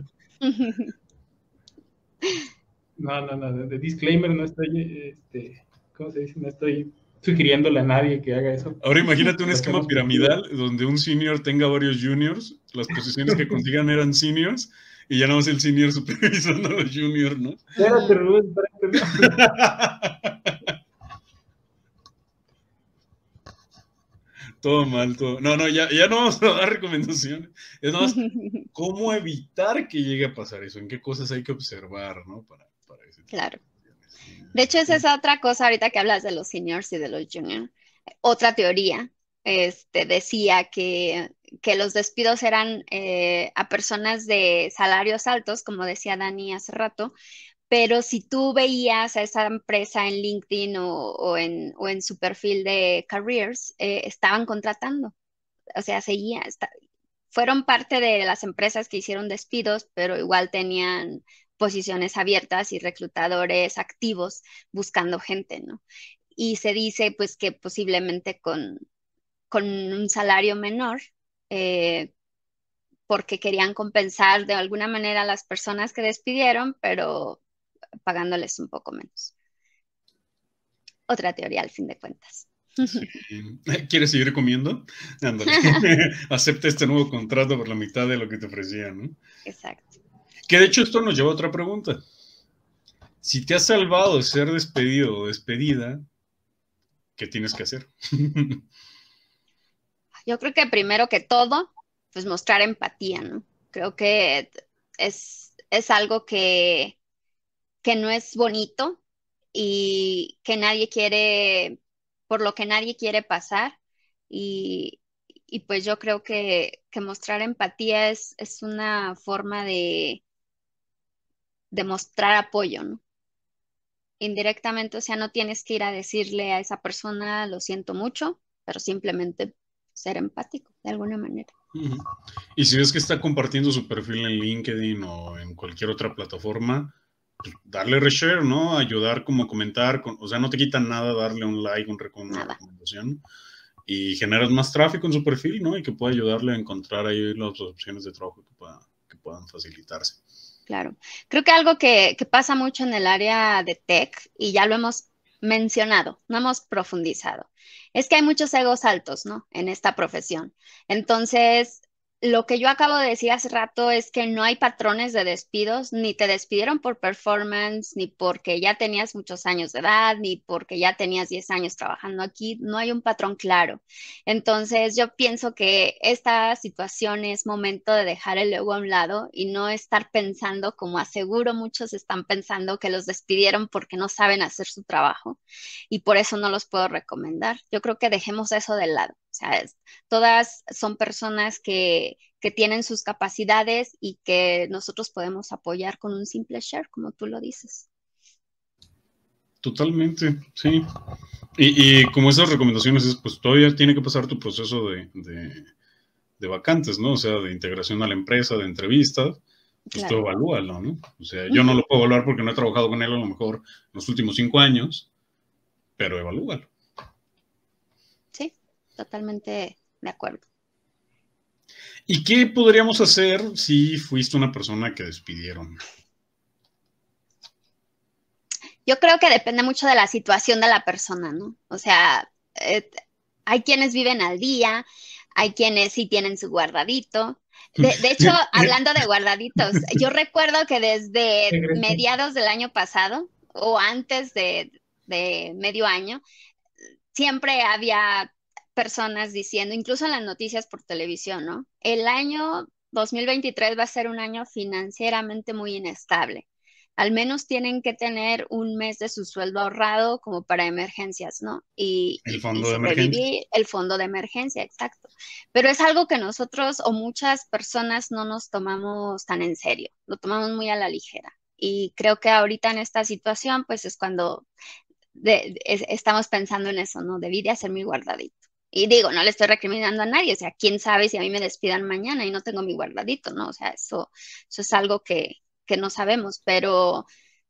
No, no, no, de disclaimer no estoy, este, ¿cómo se dice? No estoy sugiriéndole a nadie que haga eso. Ahora imagínate un esquema piramidal donde un senior tenga varios juniors, las posiciones que consigan eran seniors, y ya no es el senior supervisando a los juniors, ¿no? Espérate, Rubén, espérate. Todo mal, todo. No, no, ya, ya no vamos a dar recomendaciones. Es más, ¿cómo evitar que llegue a pasar eso? ¿En qué cosas hay que observar, no? Para, para ese tipo claro. De hecho, esa es otra cosa ahorita que hablas de los seniors y de los juniors. Otra teoría este, decía que, que los despidos eran eh, a personas de salarios altos, como decía Dani hace rato, pero si tú veías a esa empresa en LinkedIn o, o, en, o en su perfil de careers, eh, estaban contratando. O sea, seguía, está, fueron parte de las empresas que hicieron despidos, pero igual tenían posiciones abiertas y reclutadores activos buscando gente, ¿no? Y se dice, pues, que posiblemente con, con un salario menor, eh, porque querían compensar de alguna manera a las personas que despidieron, pero pagándoles un poco menos. Otra teoría, al fin de cuentas. Sí. ¿Quieres seguir comiendo? Ándale. Acepta este nuevo contrato por la mitad de lo que te ofrecían, ¿no? Exacto. Que de hecho esto nos lleva a otra pregunta. Si te has salvado de ser despedido o despedida, ¿qué tienes que hacer? Yo creo que primero que todo, pues mostrar empatía, ¿no? Creo que es, es algo que, que no es bonito y que nadie quiere, por lo que nadie quiere pasar. Y, y pues yo creo que, que mostrar empatía es, es una forma de, de mostrar apoyo, ¿no? indirectamente, o sea, no tienes que ir a decirle a esa persona, lo siento mucho, pero simplemente ser empático de alguna manera. Uh-huh. Y si ves que está compartiendo su perfil en LinkedIn o en cualquier otra plataforma, pues darle reshare, ¿no? Ayudar como a comentar, con, o sea, no te quita nada darle un like, un, una Nada. recomendación, y generas más tráfico en su perfil, ¿no? Y que pueda ayudarle a encontrar ahí las opciones de trabajo que, pueda, que puedan facilitarse. Claro. Creo que algo que, que pasa mucho en el área de tech, y ya lo hemos mencionado, no hemos profundizado, es que hay muchos egos altos, ¿no? En esta profesión. Entonces, lo que yo acabo de decir hace rato es que no hay patrones de despidos, ni te despidieron por performance, ni porque ya tenías muchos años de edad, ni porque ya tenías diez años trabajando aquí, no hay un patrón claro. Entonces, yo pienso que esta situación es momento de dejar el ego a un lado y no estar pensando, como aseguro muchos están pensando, que los despidieron porque no saben hacer su trabajo y por eso no los puedo recomendar. Yo creo que dejemos eso de lado. O sea, es, todas son personas que, que tienen sus capacidades y que nosotros podemos apoyar con un simple share, como tú lo dices. Totalmente, sí. Y, y como esas recomendaciones es, pues todavía tiene que pasar tu proceso de, de, de vacantes, ¿no? O sea, de integración a la empresa, de entrevistas, pues Claro. tú evalúalo, ¿no? O sea, yo no lo puedo evaluar porque no he trabajado con él a lo mejor en los últimos cinco años, pero evalúalo. Sí, totalmente de acuerdo. ¿Y qué podríamos hacer si fuiste una persona que despidieron? Yo creo que depende mucho de la situación de la persona, ¿no? O sea, eh, hay quienes viven al día, hay quienes sí tienen su guardadito. De, de hecho, hablando de guardaditos, yo recuerdo que desde mediados del año pasado o antes de, de medio año, siempre había personas diciendo, incluso en las noticias por televisión, ¿no? El año dos mil veintitrés va a ser un año financieramente muy inestable. Al menos tienen que tener un mes de su sueldo ahorrado como para emergencias, ¿no? Y, El y, fondo y de sobrevivir emergencia. el fondo de emergencia, exacto. Pero es algo que nosotros o muchas personas no nos tomamos tan en serio, lo tomamos muy a la ligera. Y creo que ahorita en esta situación, pues es cuando de, es, estamos pensando en eso, ¿no? Debí de hacer mi guardadito. Y digo, no le estoy recriminando a nadie, o sea, quién sabe si a mí me despidan mañana y no tengo mi guardadito, ¿no? O sea, eso, eso es algo que, que no sabemos, pero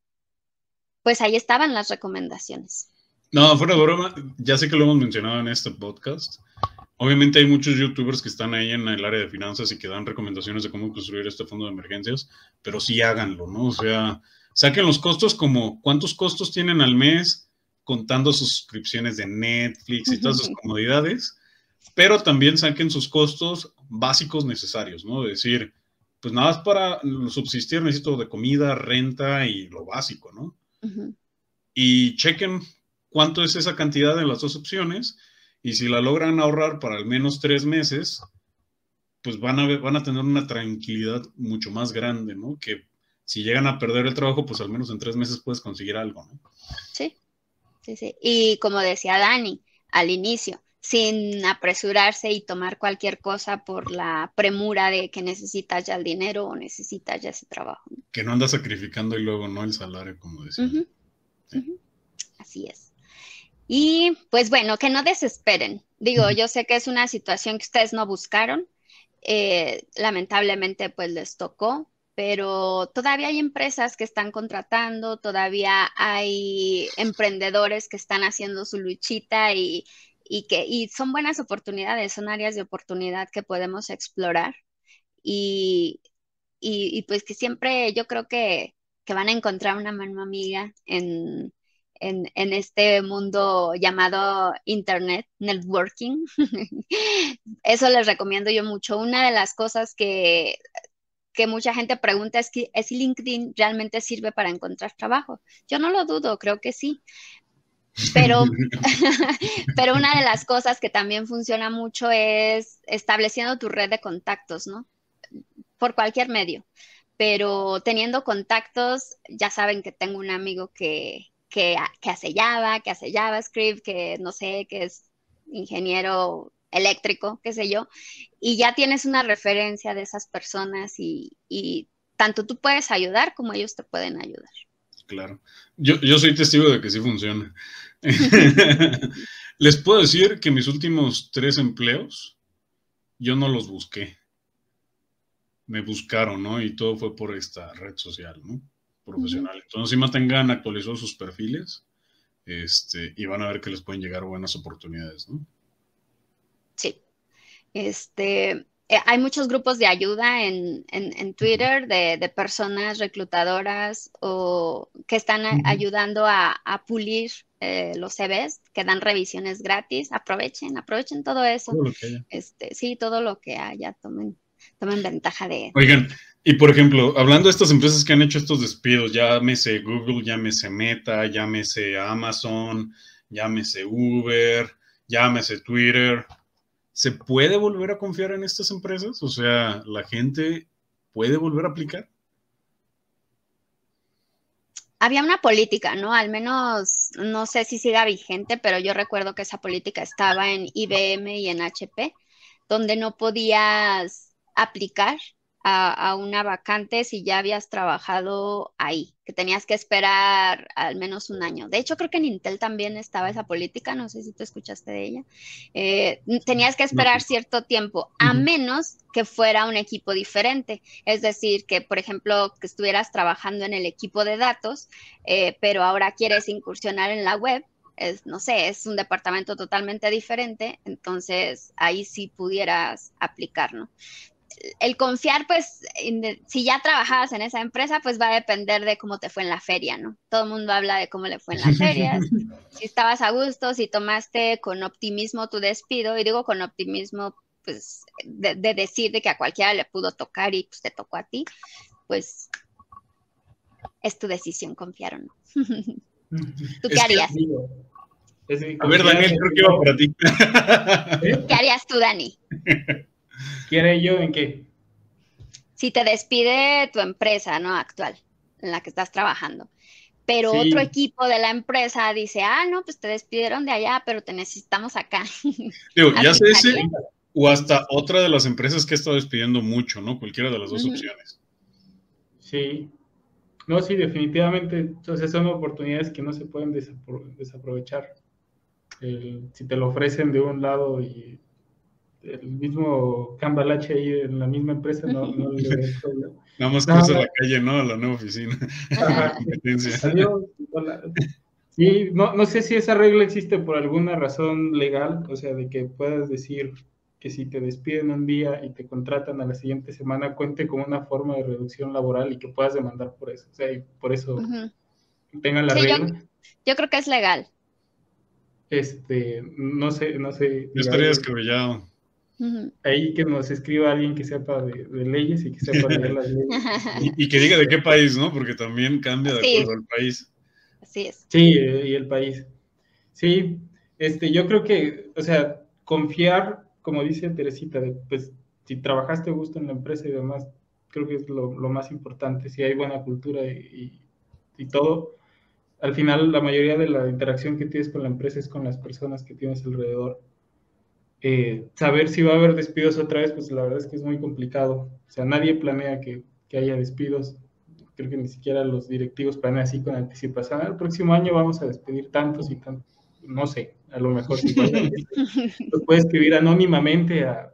pues ahí estaban las recomendaciones. No, fuera de broma, ya sé que lo hemos mencionado en este podcast. Obviamente hay muchos youtubers que están ahí en el área de finanzas y que dan recomendaciones de cómo construir este fondo de emergencias, pero sí háganlo, ¿no? O sea, saquen los costos como cuántos costos tienen al mes contando suscripciones de Netflix y todas sus comodidades, pero también saquen sus costos básicos necesarios, ¿no? Es decir, pues nada más para subsistir necesito de comida, renta y lo básico, ¿no? Uh-huh. Y chequen cuánto es esa cantidad en las dos opciones y si la logran ahorrar para al menos tres meses, pues van a, van a tener una tranquilidad mucho más grande, ¿no? Que si llegan a perder el trabajo, pues al menos en tres meses puedes conseguir algo, ¿no? Sí, sí, sí. Y como decía Dani al inicio, sin apresurarse y tomar cualquier cosa por la premura de que necesitas ya el dinero o necesitas ya ese trabajo, ¿no? Que no andas sacrificando y luego no el salario, como decía. Uh-huh. Sí. Uh-huh. Así es. Y pues bueno, que no desesperen. Digo, yo sé que es una situación que ustedes no buscaron, eh, lamentablemente pues les tocó, pero todavía hay empresas que están contratando, todavía hay emprendedores que están haciendo su luchita y, y que y son buenas oportunidades, son áreas de oportunidad que podemos explorar y, y, y pues que siempre yo creo que, que van a encontrar una mano amiga en en, en este mundo llamado Internet, networking. Eso les recomiendo yo mucho. Una de las cosas que, que mucha gente pregunta es, que, ¿es si LinkedIn realmente sirve para encontrar trabajo? Yo no lo dudo, creo que sí. Pero, pero una de las cosas que también funciona mucho es estableciendo tu red de contactos, ¿no? Por cualquier medio. Pero teniendo contactos, ya saben que tengo un amigo que, que, que hace Java, que hace JavaScript, que no sé, que es ingeniero eléctrico, qué sé yo, y ya tienes una referencia de esas personas y, y tanto tú puedes ayudar como ellos te pueden ayudar. Claro. Yo, yo soy testigo de que sí funciona. Les puedo decir que mis últimos tres empleos, yo no los busqué. Me buscaron, ¿no? Y todo fue por esta red social, ¿no? Profesional. Uh-huh. Entonces, si mantengan actualizados sus perfiles, este, y van a ver que les pueden llegar buenas oportunidades, ¿no? Sí. Este... Eh, hay muchos grupos de ayuda en, en, en Twitter de, de personas reclutadoras o que están a, uh-huh. ayudando a, a pulir eh, los C Vs, que dan revisiones gratis. Aprovechen, aprovechen todo eso. Todo lo que haya. Este, sí, todo lo que haya, tomen, tomen ventaja de... Oigan, y por ejemplo, hablando de estas empresas que han hecho estos despidos, llámese Google, llámese Meta, llámese Amazon, llámese Uber, llámese Twitter... ¿Se puede volver a confiar en estas empresas? O sea, ¿la gente puede volver a aplicar? Había una política, ¿no? Al menos, no sé si siga vigente, pero yo recuerdo que esa política estaba en I B M y en H P, donde no podías aplicar a, a una vacante si ya habías trabajado ahí, que tenías que esperar al menos un año. De hecho, creo que en Intel también estaba esa política, no sé si tú escuchaste de ella. Eh, tenías que esperar cierto tiempo, a menos que fuera un equipo diferente. Es decir, que, por ejemplo, que estuvieras trabajando en el equipo de datos, eh, pero ahora quieres incursionar en la web. Es, no sé, es un departamento totalmente diferente, entonces ahí sí pudieras aplicar, ¿no? El confiar, pues, en, si ya trabajabas en esa empresa, pues va a depender de cómo te fue en la feria, ¿no? Todo el mundo habla de cómo le fue en las ferias, si estabas a gusto, si tomaste con optimismo tu despido, y digo con optimismo, pues, de, de decir de que a cualquiera le pudo tocar y pues te tocó a ti, pues, es tu decisión confiar o no. ¿Tú qué es harías? Que, es que, a ver, Daniel, creo que iba para ti. ¿Qué harías tú, Dani? ¿Qué haré yo en qué? Si te despide tu empresa, ¿no? Actual, en la que estás trabajando, pero sí. Otro equipo de la empresa dice, ah, no, pues te despidieron de allá, pero te necesitamos acá. Digo, ya sé ese, o hasta otra de las empresas que ha estado despidiendo mucho, ¿no? Cualquiera de las dos uh-huh. opciones. Sí. No, sí, definitivamente. Entonces son oportunidades que no se pueden desapro- desaprovechar. El, si te lo ofrecen de un lado y el mismo cambalache ahí en la misma empresa, no, no le veo problema. Nada más cruza no, la calle, ¿no? A la nueva oficina. Ajá. Adiós. Hola. Sí, no, no sé si esa regla existe por alguna razón legal, o sea, de que puedas decir que si te despiden un día y te contratan a la siguiente semana, cuente como una forma de reducción laboral y que puedas demandar por eso. O sea, y por eso uh-huh. tengan la sí, regla. Yo, yo creo que es legal. Este, no sé, no sé. Yo estaría descabellado. Uh-huh. Ahí que nos escriba alguien que sepa de, de leyes y que sepa leer las leyes. y, y que diga de qué país, ¿no? Porque también cambia de sí. acuerdo al país. Así es. Sí, y el país. Sí, este, yo creo que, o sea, confiar, como dice Teresita, de, pues, si trabajaste a gusto en la empresa y demás, creo que es lo, lo más importante. Si hay buena cultura y, y, y todo, al final la mayoría de la interacción que tienes con la empresa es con las personas que tienes alrededor. Eh, saber si va a haber despidos otra vez, pues la verdad es que es muy complicado. O sea, nadie planea que, que haya despidos. Creo que ni siquiera los directivos planean así con anticipación. El próximo año vamos a despedir tantos y tantos. No sé, a lo mejor si lo puede escribir anónimamente a...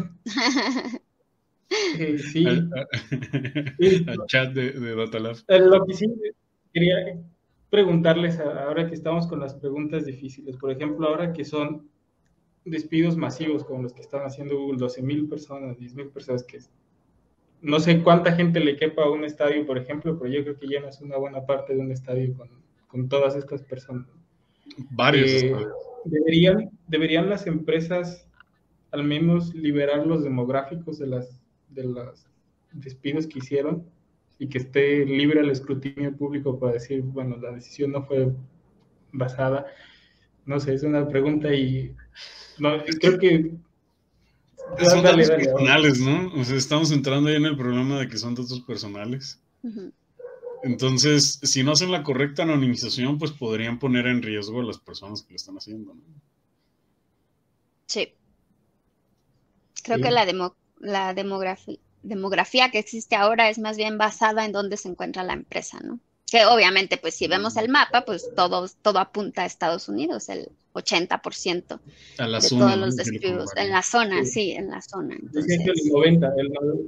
eh, sí. Al, a, sí. al chat de, de Datalab. Lo que sí quería preguntarles ahora que estamos con las preguntas difíciles. Por ejemplo, ahora que son despidos masivos como los que están haciendo Google, doce mil personas, diez mil personas, que no sé cuánta gente le quepa a un estadio, por ejemplo, pero yo creo que ya no es una buena parte de un estadio con, con todas estas personas. Varios eh, estadios. Deberían, deberían las empresas al menos liberar los demográficos de las de los despidos que hicieron y que esté libre el escrutinio público para decir, bueno, la decisión no fue basada. No sé, es una pregunta y no, creo que son dale, datos dale, personales, ¿no? O sea, estamos entrando ahí en el problema de que son datos personales. Uh-huh. Entonces, si no hacen la correcta anonimización, pues podrían poner en riesgo a las personas que lo están haciendo, ¿no? Sí. Creo sí. que la, demo, la demografía, demografía que existe ahora es más bien basada en dónde se encuentra la empresa, ¿no? Que obviamente, pues si vemos el mapa, pues todo, todo apunta a Estados Unidos, el ochenta por ciento A la de zona, todos ¿no? los Silicon despidos, en Valley. la zona, Sí. sí, en la zona. Decían que el Entonces, noventa, el, no-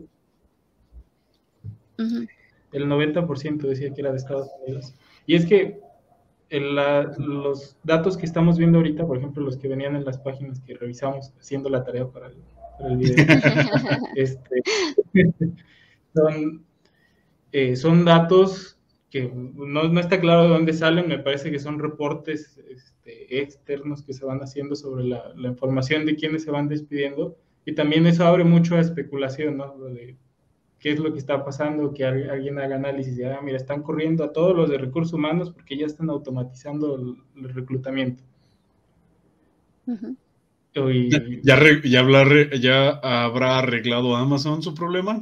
ujú. el noventa por ciento decía que era de Estados Unidos. Y es que el, la- los datos que estamos viendo ahorita, por ejemplo, los que venían en las páginas que revisamos haciendo la tarea para el, para el video, este, son, eh, son datos que no, no está claro de dónde salen, me parece que son reportes este, externos que se van haciendo sobre la, la información de quiénes se van despidiendo, y también eso abre mucho a especulación, ¿no? De qué es lo que está pasando, que al- alguien haga análisis de, ah, mira, están corriendo a todos los de recursos humanos porque ya están automatizando el, el reclutamiento. Ujú. ¿Ya, Y, ya, re- ya, hablar- ya habrá arreglado Amazon su problema?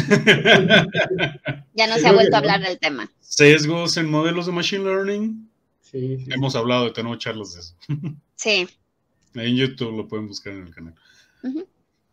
Ya no yo se ha creo que vuelto a no. hablar del tema. Sesgos en modelos de Machine Learning. Sí, sí, Hemos sí. hablado, tenemos charlas de eso. Sí. Ahí en YouTube lo pueden buscar en el canal. Ujú.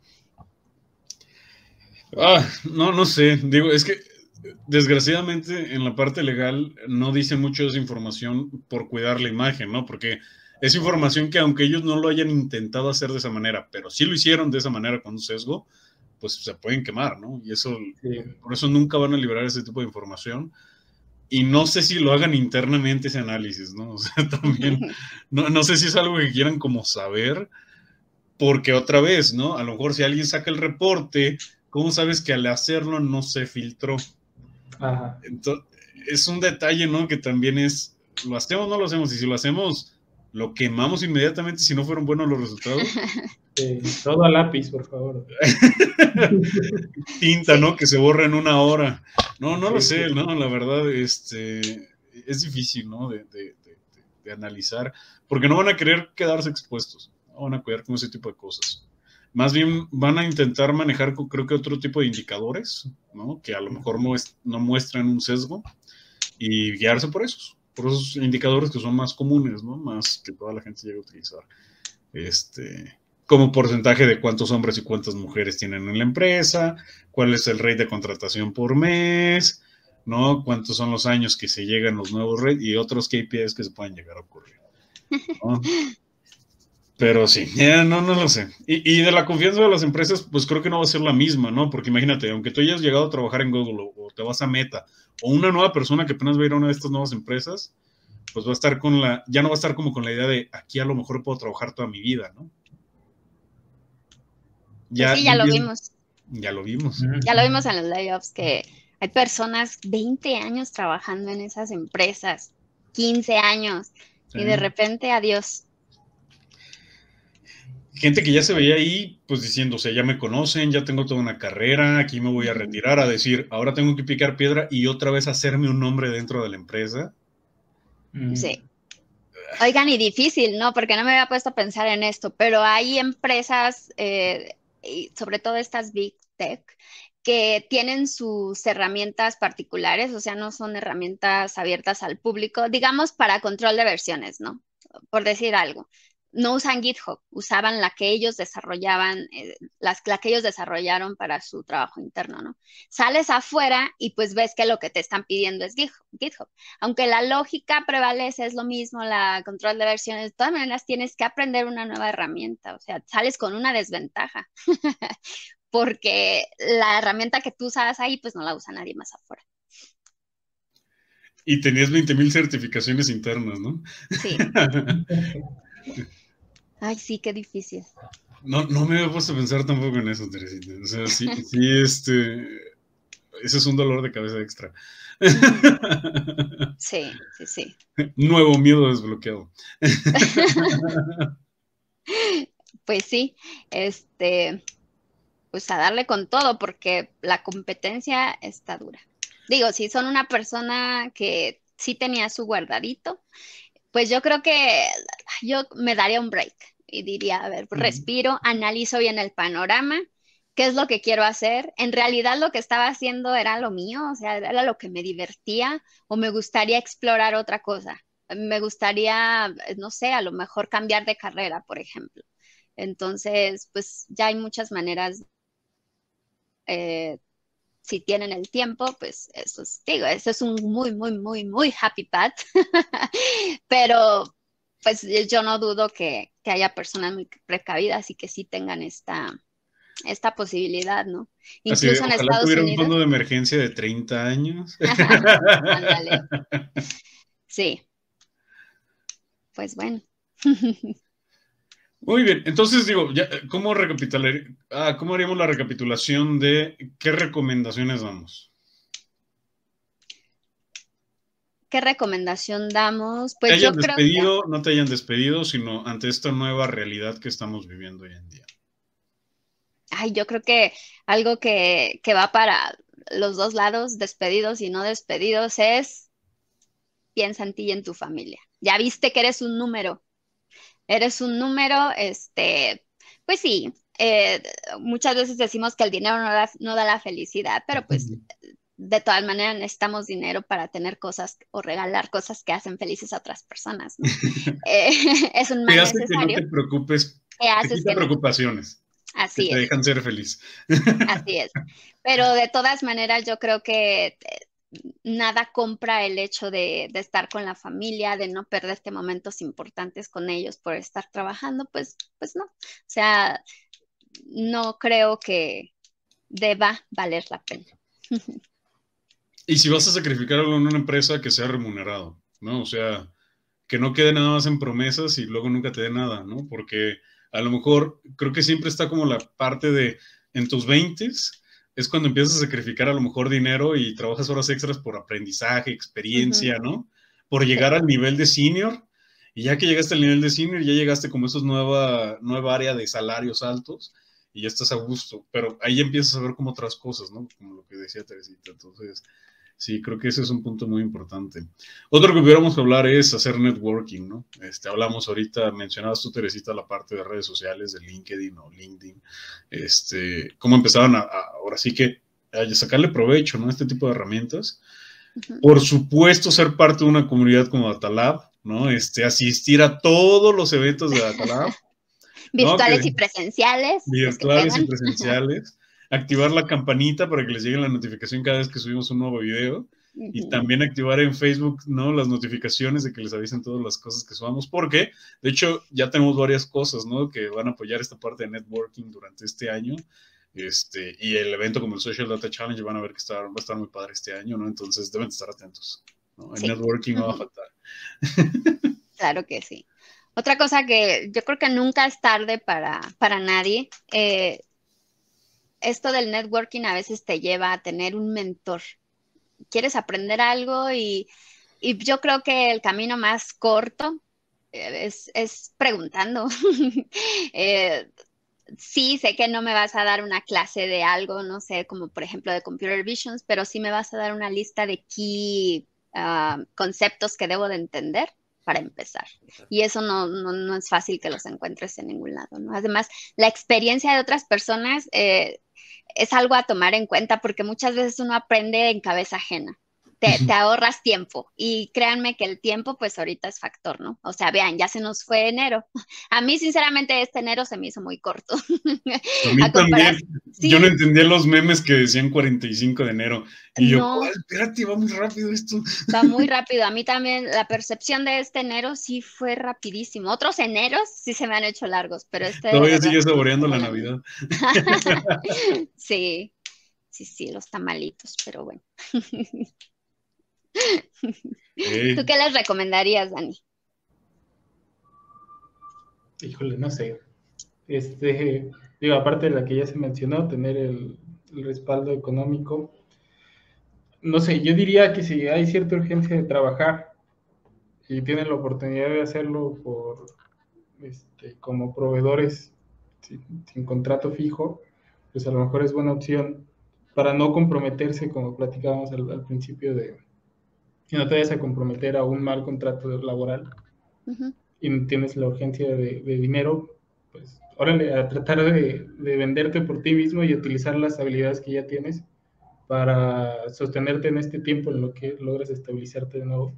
Ah, no, no sé. Digo, es que desgraciadamente en la parte legal no dice mucho de esa información por cuidar la imagen, ¿no? Porque es información que aunque ellos no lo hayan intentado hacer de esa manera, pero sí lo hicieron de esa manera con un sesgo, pues se pueden quemar, ¿no? Y eso, Sí. por eso nunca van a liberar ese tipo de información. Y no sé si lo hagan internamente ese análisis, ¿no? O sea, también, no, no sé si es algo que quieran como saber, porque otra vez, ¿no? A lo mejor si alguien saca el reporte, ¿cómo sabes que al hacerlo no se filtró? Ajá. Entonces, es un detalle, ¿no? Que también es, ¿lo hacemos o no lo hacemos? Y si lo hacemos, ¿lo quemamos inmediatamente si no fueron buenos los resultados? Sí, todo a lápiz, por favor. Tinta, Sí. ¿no? Que se borra en una hora. No, no Sí, lo sé, sí. ¿no? La verdad, este, es difícil, ¿no? De, de, de, de analizar, porque no van a querer quedarse expuestos, no van a cuidar con ese tipo de cosas. Más bien van a intentar manejar, creo que otro tipo de indicadores, ¿no? Que a lo mejor no, es, no muestran un sesgo y guiarse por esos, por esos indicadores que son más comunes, ¿no? Más que toda la gente llega a utilizar. Este, como porcentaje de cuántos hombres y cuántas mujeres tienen en la empresa, cuál es el rate de contratación por mes, ¿no? Cuántos son los años que se llegan los nuevos rates y otros K P Is que se pueden llegar a ocurrir, ¿no? Pero sí, yeah, no, no lo sé. Y, y de la confianza de las empresas, pues creo que no va a ser la misma, ¿no? Porque imagínate, aunque tú hayas llegado a trabajar en Google o, o te vas a Meta, o una nueva persona que apenas va a ir a una de estas nuevas empresas, pues va a estar con la, ya no va a estar como con la idea de aquí a lo mejor puedo trabajar toda mi vida, ¿no? Pues Ya, sí, ya, ya lo vimos. ya lo vimos. Ya lo vimos en los layoffs, que hay personas veinte años trabajando en esas empresas, quince años, Sí. y de repente, adiós. Gente que ya se veía ahí, pues diciendo, o sea, ya me conocen, ya tengo toda una carrera, aquí me voy a retirar, a decir, ahora tengo que picar piedra y otra vez hacerme un nombre dentro de la empresa. Sí. Oigan, y difícil, ¿no? Porque no me había puesto a pensar en esto, pero hay empresas, eh, y sobre todo estas Big Tech, que tienen sus herramientas particulares, o sea, no son herramientas abiertas al público, digamos, para control de versiones, ¿no? Por decir algo. No usan GitHub, usaban la que ellos desarrollaban, eh, las, la que ellos desarrollaron para su trabajo interno, ¿no? Sales afuera y pues ves que lo que te están pidiendo es GitHub. GitHub. Aunque la lógica prevalece, es lo mismo, la control de versiones, de todas maneras tienes que aprender una nueva herramienta, o sea, sales con una desventaja, porque la herramienta que tú usas ahí, pues no la usa nadie más afuera. Y tenías veinte mil certificaciones internas, ¿no? Sí. Ay, sí, qué difícil. No, no me había puesto a pensar tampoco en eso, Teresita. O sea, sí, sí, este, ese es un dolor de cabeza extra. Sí, sí, sí. Nuevo miedo desbloqueado. Pues sí, este, pues a darle con todo, porque la competencia está dura. Digo, si son una persona que sí tenía su guardadito, pues yo creo que yo me daría un break y diría, a ver, respiro, analizo bien el panorama, qué es lo que quiero hacer. En realidad lo que estaba haciendo era lo mío, o sea, era lo que me divertía o me gustaría explorar otra cosa. Me gustaría, no sé, a lo mejor cambiar de carrera, por ejemplo. Entonces, pues ya hay muchas maneras eh, si tienen el tiempo, pues eso es, digo, eso es un muy, muy, muy, muy happy path. Pero pues yo no dudo que, que haya personas muy precavidas y que sí tengan esta, esta posibilidad, ¿no? Así de, Incluso en ojalá Estados tuviera un Unidos. fondo de emergencia de treinta años. Ándale, sí, pues bueno. Muy bien, entonces digo, ya, ¿cómo recapitular, ah, ¿cómo haríamos la recapitulación de qué recomendaciones damos? ¿Qué recomendación damos? Te Pues hayan yo creo que, despedido, no te hayan despedido, sino ante esta nueva realidad que estamos viviendo hoy en día. ay, yo creo que algo que, que va para los dos lados, despedidos y no despedidos, es piensa en ti y en tu familia. Ya viste que eres un número, eres un número, este, pues sí, eh, muchas veces decimos que el dinero no da, no da la felicidad, pero pues de todas maneras necesitamos dinero para tener cosas o regalar cosas que hacen felices a otras personas, ¿no? Eh, es un Te mal hace que no necesario. te preocupes, ¿Qué te haces quita que no te... preocupaciones, que Así te es, dejan ser feliz. así es. Pero de todas maneras yo creo que eh, nada compra el hecho de, de estar con la familia, de no perderte momentos importantes con ellos por estar trabajando, pues, pues no. O sea, no creo que deba valer la pena. Y si vas a sacrificar algo en una empresa, que sea remunerado, ¿no? O sea, que no quede nada más en promesas y luego nunca te dé nada, ¿no? Porque a lo mejor creo que siempre está como la parte de en tus veintes es cuando empiezas a sacrificar a lo mejor dinero y trabajas horas extras por aprendizaje, experiencia, Ujú, ¿no? Por llegar sí. al nivel de senior y ya que llegaste al nivel de senior, ya llegaste como a esa nueva, nueva área de salarios altos y ya estás a gusto, pero ahí empiezas a ver como otras cosas, ¿no? Como lo que decía Teresita, entonces sí, creo que ese es un punto muy importante. Otro que pudiéramos hablar es hacer networking, ¿no? Este, hablamos ahorita, mencionabas tú, Teresita, la parte de redes sociales, de LinkedIn o LinkedIn, este, cómo empezaron a, a ahora sí que a sacarle provecho, ¿no? Este tipo de herramientas. Ujú. Por supuesto, ser parte de una comunidad como Datalab, ¿no? Este, asistir a todos los eventos de Datalab, ¿no? Que Virtuales y presenciales, los que virtuales y puedan. presenciales, activar la campanita para que les llegue la notificación cada vez que subimos un nuevo video y Ujú. también activar en Facebook, ¿no? Las notificaciones de que les avisen todas las cosas que subamos, porque de hecho ya tenemos varias cosas, ¿no? Que van a apoyar esta parte de networking durante este año. Este, y el evento como el Social Data Challenge van a ver que está, va a estar muy padre este año, ¿no? Entonces deben estar atentos, ¿no? El Sí, networking no va a faltar. claro que sí. Otra cosa que yo creo que nunca es tarde para, para nadie, eh, esto del networking a veces te lleva a tener un mentor. Quieres aprender algo y, y yo creo que el camino más corto eh, es, es preguntando. Eh, sí, sé que no me vas a dar una clase de algo, no sé, como por ejemplo de Computer Visions, pero sí me vas a dar una lista de key uh, conceptos que debo de entender para empezar. Y eso no, no, no, es fácil que los encuentres en ningún lado, ¿no? Además, la experiencia de otras personas eh, es algo a tomar en cuenta porque muchas veces uno aprende en cabeza ajena. Te, te, ahorras tiempo y créanme que el tiempo pues ahorita es factor, ¿no? O sea, vean, ya se nos fue enero. A mí sinceramente este enero se me hizo muy corto. A mí A también. comparación, Yo no sí, entendía los memes que decían cuarenta y cinco de enero. Y yo, no, ¿cuál? Espérate, va muy rápido esto. va muy rápido. A mí también la percepción de este enero sí fue rapidísimo. Otros eneros sí se me han hecho largos, pero este de Todavía verdad sigue sí fue saboreando la volando. Navidad. Sí, sí, sí, los tamalitos, pero bueno. ¿Tú Eh, qué les recomendarías, Dani? Híjole, no sé. Este, digo, aparte de la que ya se mencionó, tener el, el respaldo económico. No sé, yo diría que si hay cierta urgencia de trabajar y tienen la oportunidad de hacerlo por este, como proveedores sin, sin contrato fijo, pues a lo mejor es buena opción para no comprometerse, como platicábamos al, al principio, de que no te vayas a comprometer a un mal contrato laboral Ujú. y tienes la urgencia de, de dinero, pues órale, a tratar de, de venderte por ti mismo y utilizar las habilidades que ya tienes para sostenerte en este tiempo en lo que logras estabilizarte de nuevo.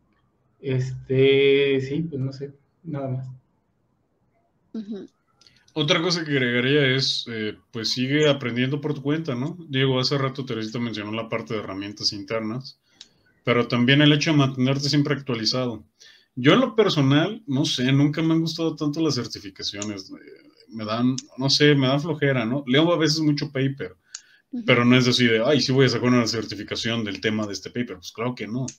Este, sí, pues no sé, nada más. Ujú. Otra cosa que agregaría es, eh, pues sigue aprendiendo por tu cuenta, ¿no? Diego, hace rato Teresita mencionó la parte de herramientas internas, pero también el hecho de mantenerte siempre actualizado. Yo en lo personal, no sé, nunca me han gustado tanto las certificaciones. Me dan, no sé, me dan flojera, ¿no? Leo a veces mucho paper, uh-huh. pero no es decir, de, ay, sí voy a sacar una certificación del tema de este paper. Pues claro que no.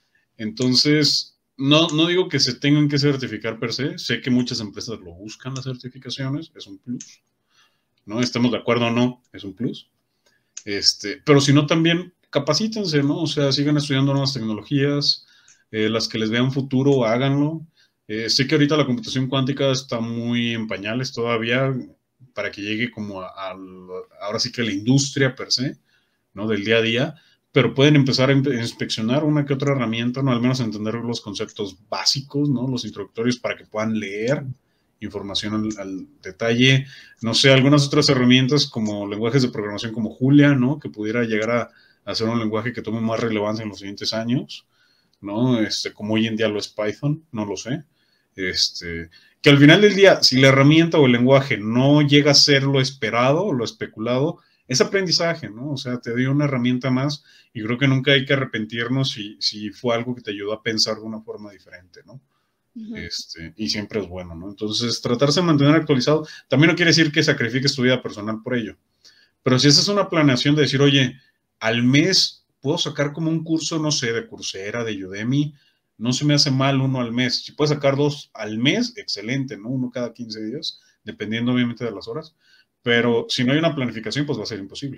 Entonces, no, no digo que se tengan que certificar per se. Sé que muchas empresas lo buscan, las certificaciones, es un plus. ¿No? Estemos de acuerdo o no, es un plus. Este, pero si no, también capacítense, ¿no? O sea, sigan estudiando nuevas tecnologías, eh, las que les vean futuro, háganlo. Eh, sé que ahorita la computación cuántica está muy en pañales todavía para que llegue como a, a, ahora sí que la industria per se, ¿no? Del día a día, pero pueden empezar a inspeccionar una que otra herramienta, ¿no? Al menos entender los conceptos básicos, ¿no? Los introductorios para que puedan leer información al, al detalle, no sé, algunas otras herramientas como lenguajes de programación como Julia, ¿no? Que pudiera llegar a, a ser un lenguaje que tome más relevancia en los siguientes años, ¿no? Este, como hoy en día lo es Python, no lo sé. Este, que al final del día, si la herramienta o el lenguaje no llega a ser lo esperado o lo especulado, es aprendizaje, ¿no? O sea, te dio una herramienta más y creo que nunca hay que arrepentirnos si, si fue algo que te ayudó a pensar de una forma diferente, ¿no? Uh-huh. Este, y siempre es bueno, ¿no? Entonces, tratarse de mantener actualizado también no quiere decir que sacrifiques tu vida personal por ello. Pero si esa es una planeación de decir, oye, al mes puedo sacar como un curso, no sé, de Coursera, de Udemy, no se me hace mal uno al mes. Si puedes sacar dos al mes, excelente, ¿no? Uno cada quince días, dependiendo obviamente de las horas. Pero si no hay una planificación, pues va a ser imposible.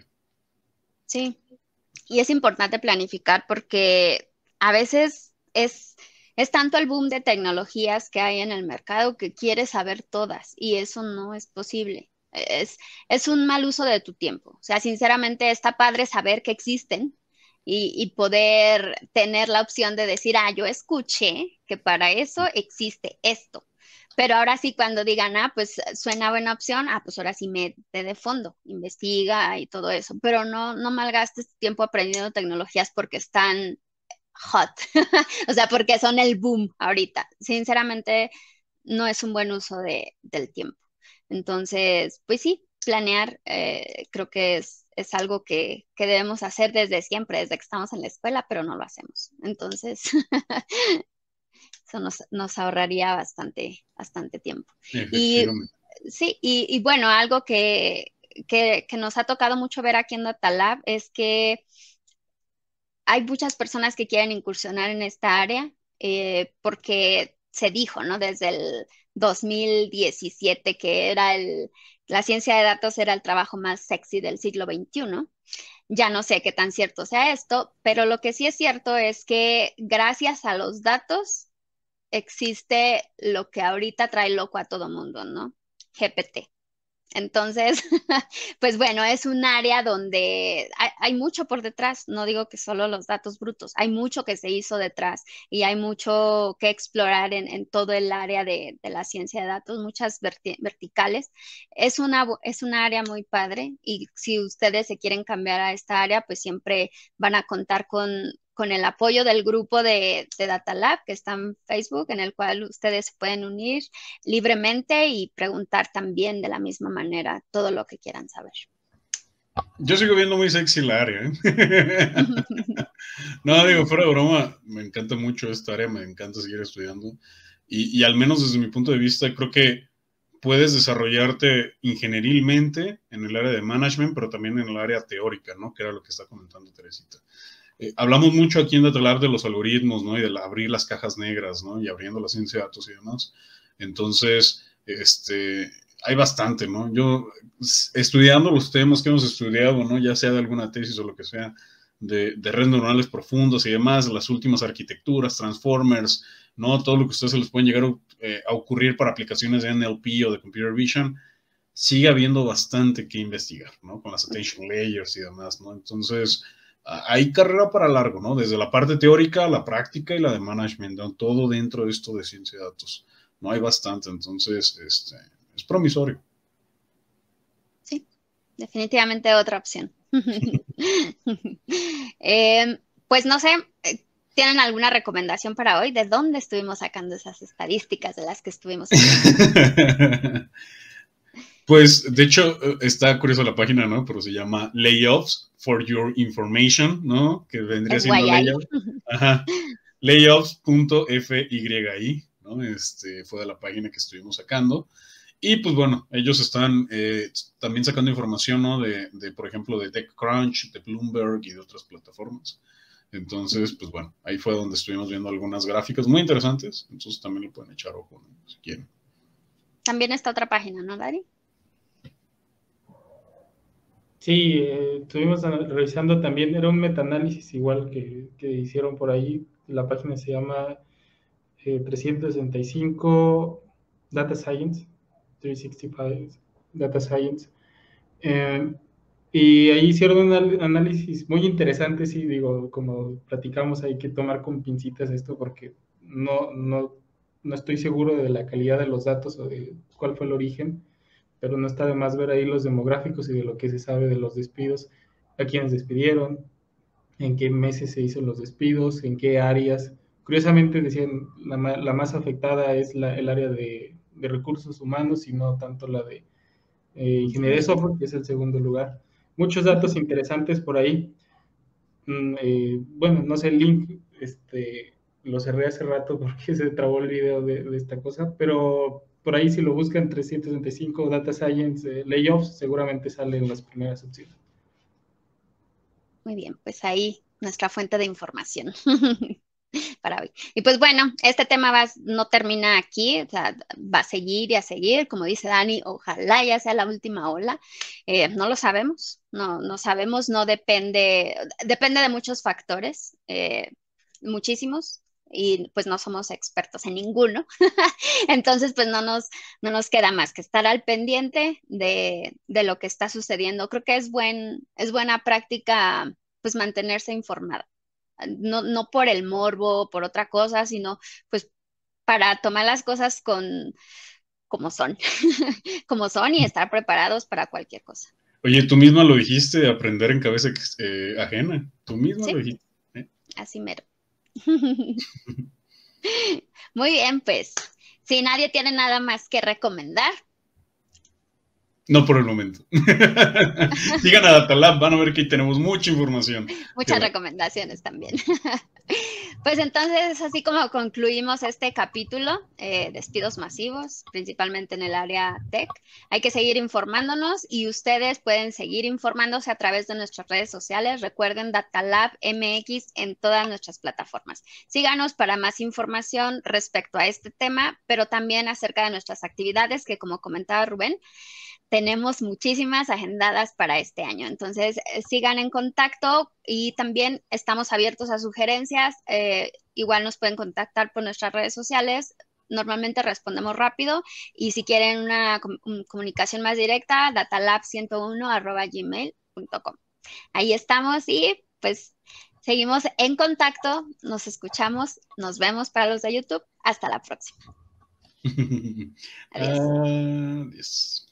Sí, y es importante planificar porque a veces es, es tanto el boom de tecnologías que hay en el mercado que quieres saber todas y eso no es posible. Es, es un mal uso de tu tiempo. O sea, sinceramente está padre saber que existen y, y poder tener la opción de decir, ah, yo escuché que para eso existe esto. Pero ahora sí, cuando digan, ah, pues suena buena opción, ah, pues ahora sí mete de fondo, investiga y todo eso. Pero no, no malgastes tiempo aprendiendo tecnologías porque están hot, o sea, porque son el boom ahorita. Sinceramente, no es un buen uso de, del tiempo. Entonces, pues sí, planear eh, creo que es, es algo que, que debemos hacer desde siempre, desde que estamos en la escuela, pero no lo hacemos. Entonces... Eso nos, nos ahorraría bastante, bastante tiempo. Y sí, y, y bueno, algo que, que, que nos ha tocado mucho ver aquí en Datalab es que hay muchas personas que quieren incursionar en esta área eh, porque se dijo, ¿no? Desde el dos mil diecisiete que era el, la ciencia de datos era el trabajo más sexy del siglo veintiuno. Ya no sé qué tan cierto sea esto, pero lo que sí es cierto es que gracias a los datos existe lo que ahorita trae loco a todo mundo, ¿no? G P T. Entonces, pues bueno, es un área donde hay, hay mucho por detrás, no digo que solo los datos brutos, hay mucho que se hizo detrás y hay mucho que explorar en, en todo el área de, de la ciencia de datos, muchas verti verticales. Es una, es una área muy padre y si ustedes se quieren cambiar a esta área, pues siempre van a contar con con el apoyo del grupo de, de Datalab que está en Facebook, en el cual ustedes se pueden unir libremente y preguntar también de la misma manera todo lo que quieran saber. Yo sigo viendo muy sexy la área, ¿eh? No, digo, fuera de broma, me encanta mucho esta área, me encanta seguir estudiando y, y al menos desde mi punto de vista creo que puedes desarrollarte ingenierilmente en el área de management, pero también en el área teórica, ¿no? Que era lo que está comentando Teresita. Eh, hablamos mucho aquí en Datalab de los algoritmos, ¿no? Y de la, abrir las cajas negras, ¿no? Y abriendo la ciencia de datos y demás. Entonces, este, hay bastante, ¿no? Yo, estudiando los temas que hemos estudiado, ¿no? Ya sea de alguna tesis o lo que sea, de, de redes neuronales profundas y demás, las últimas arquitecturas, transformers, ¿no? Todo lo que a ustedes se les pueden llegar a, eh, a ocurrir para aplicaciones de N L P o de Computer Vision, sigue habiendo bastante que investigar, ¿no? Con las attention layers y demás, ¿no? Entonces... hay carrera para largo, ¿no? Desde la parte teórica, la práctica y la de management, ¿no? Todo dentro de esto de ciencia de datos. No hay bastante, entonces este, es promisorio. Sí, definitivamente otra opción. eh, pues no sé, ¿tienen alguna recomendación para hoy? ¿De dónde estuvimos sacando esas estadísticas de las que estuvimos hablando? Pues, de hecho, está curioso la página, ¿no? Pero se llama Layoffs for Your Information, ¿no? Que vendría Es siendo guay. layoff. Ajá. Layoffs punto F Y I, ¿no? Este fue de la página que estuvimos sacando. Y pues bueno, ellos están eh, también sacando información, ¿no? De, de, por ejemplo, de TechCrunch, de Bloomberg y de otras plataformas. Entonces, pues bueno, ahí fue donde estuvimos viendo algunas gráficas muy interesantes. Entonces también le pueden echar ojo, ¿no? Si quieren. También está otra página, ¿no, Dari? Sí, eh, estuvimos revisando también, era un metaanálisis igual que, que hicieron por ahí. La página se llama eh, trescientos sesenta y cinco Data Science, trescientos sesenta y cinco Data Science. Eh, y ahí hicieron un análisis muy interesante, sí, digo, como platicamos, hay que tomar con pincitas esto porque no, no, no estoy seguro de la calidad de los datos o de cuál fue el origen, pero no está de más ver ahí los demográficos y de lo que se sabe de los despidos, a quiénes despidieron, en qué meses se hizo los despidos, en qué áreas. Curiosamente decían, la, la más afectada es la, el área de, de recursos humanos y no tanto la de eh, ingeniería de software, que es el segundo lugar. Muchos datos interesantes por ahí. Mm, eh, bueno, no sé, el link, este, lo cerré hace rato porque se trabó el video de, de esta cosa, pero por ahí si lo buscan trescientos sesenta y cinco Data Science eh, Layoffs, seguramente salen las primeras opciones. Muy bien, pues ahí nuestra fuente de información para hoy. Y pues bueno, este tema va, no termina aquí, o sea, va a seguir y a seguir, como dice Dani, ojalá ya sea la última ola. Eh, no lo sabemos, no, no sabemos, no depende, depende de muchos factores, eh, muchísimos. Y pues no somos expertos en ninguno. Entonces, pues no nos, no nos queda más que estar al pendiente de, de lo que está sucediendo. Creo que es, buen, es buena práctica, pues mantenerse informada. No, no por el morbo, por otra cosa, sino pues para tomar las cosas con, como son, como son y estar preparados para cualquier cosa. Oye, tú misma lo dijiste, aprender en cabeza eh, ajena. Tú misma ¿Sí? lo dijiste. ¿eh? Así mero. Muy bien, pues, si nadie tiene nada más que recomendar. No por el momento. Sigan a Datalab, van a ver que ahí tenemos mucha información. Muchas recomendaciones también. Pues entonces, así como concluimos este capítulo, eh, despidos masivos, principalmente en el área tech, hay que seguir informándonos y ustedes pueden seguir informándose a través de nuestras redes sociales. Recuerden Datalab M X en todas nuestras plataformas. Síganos para más información respecto a este tema, pero también acerca de nuestras actividades que, como comentaba Rubén, tenemos muchísimas agendadas para este año. Entonces, eh, sigan en contacto y también estamos abiertos a sugerencias. Eh, igual nos pueden contactar por nuestras redes sociales. Normalmente respondemos rápido y si quieren una com comunicación más directa, datalab ciento uno arroba gmail punto com. Ahí estamos y pues seguimos en contacto. Nos escuchamos. Nos vemos para los de YouTube. Hasta la próxima. Adiós. Adiós.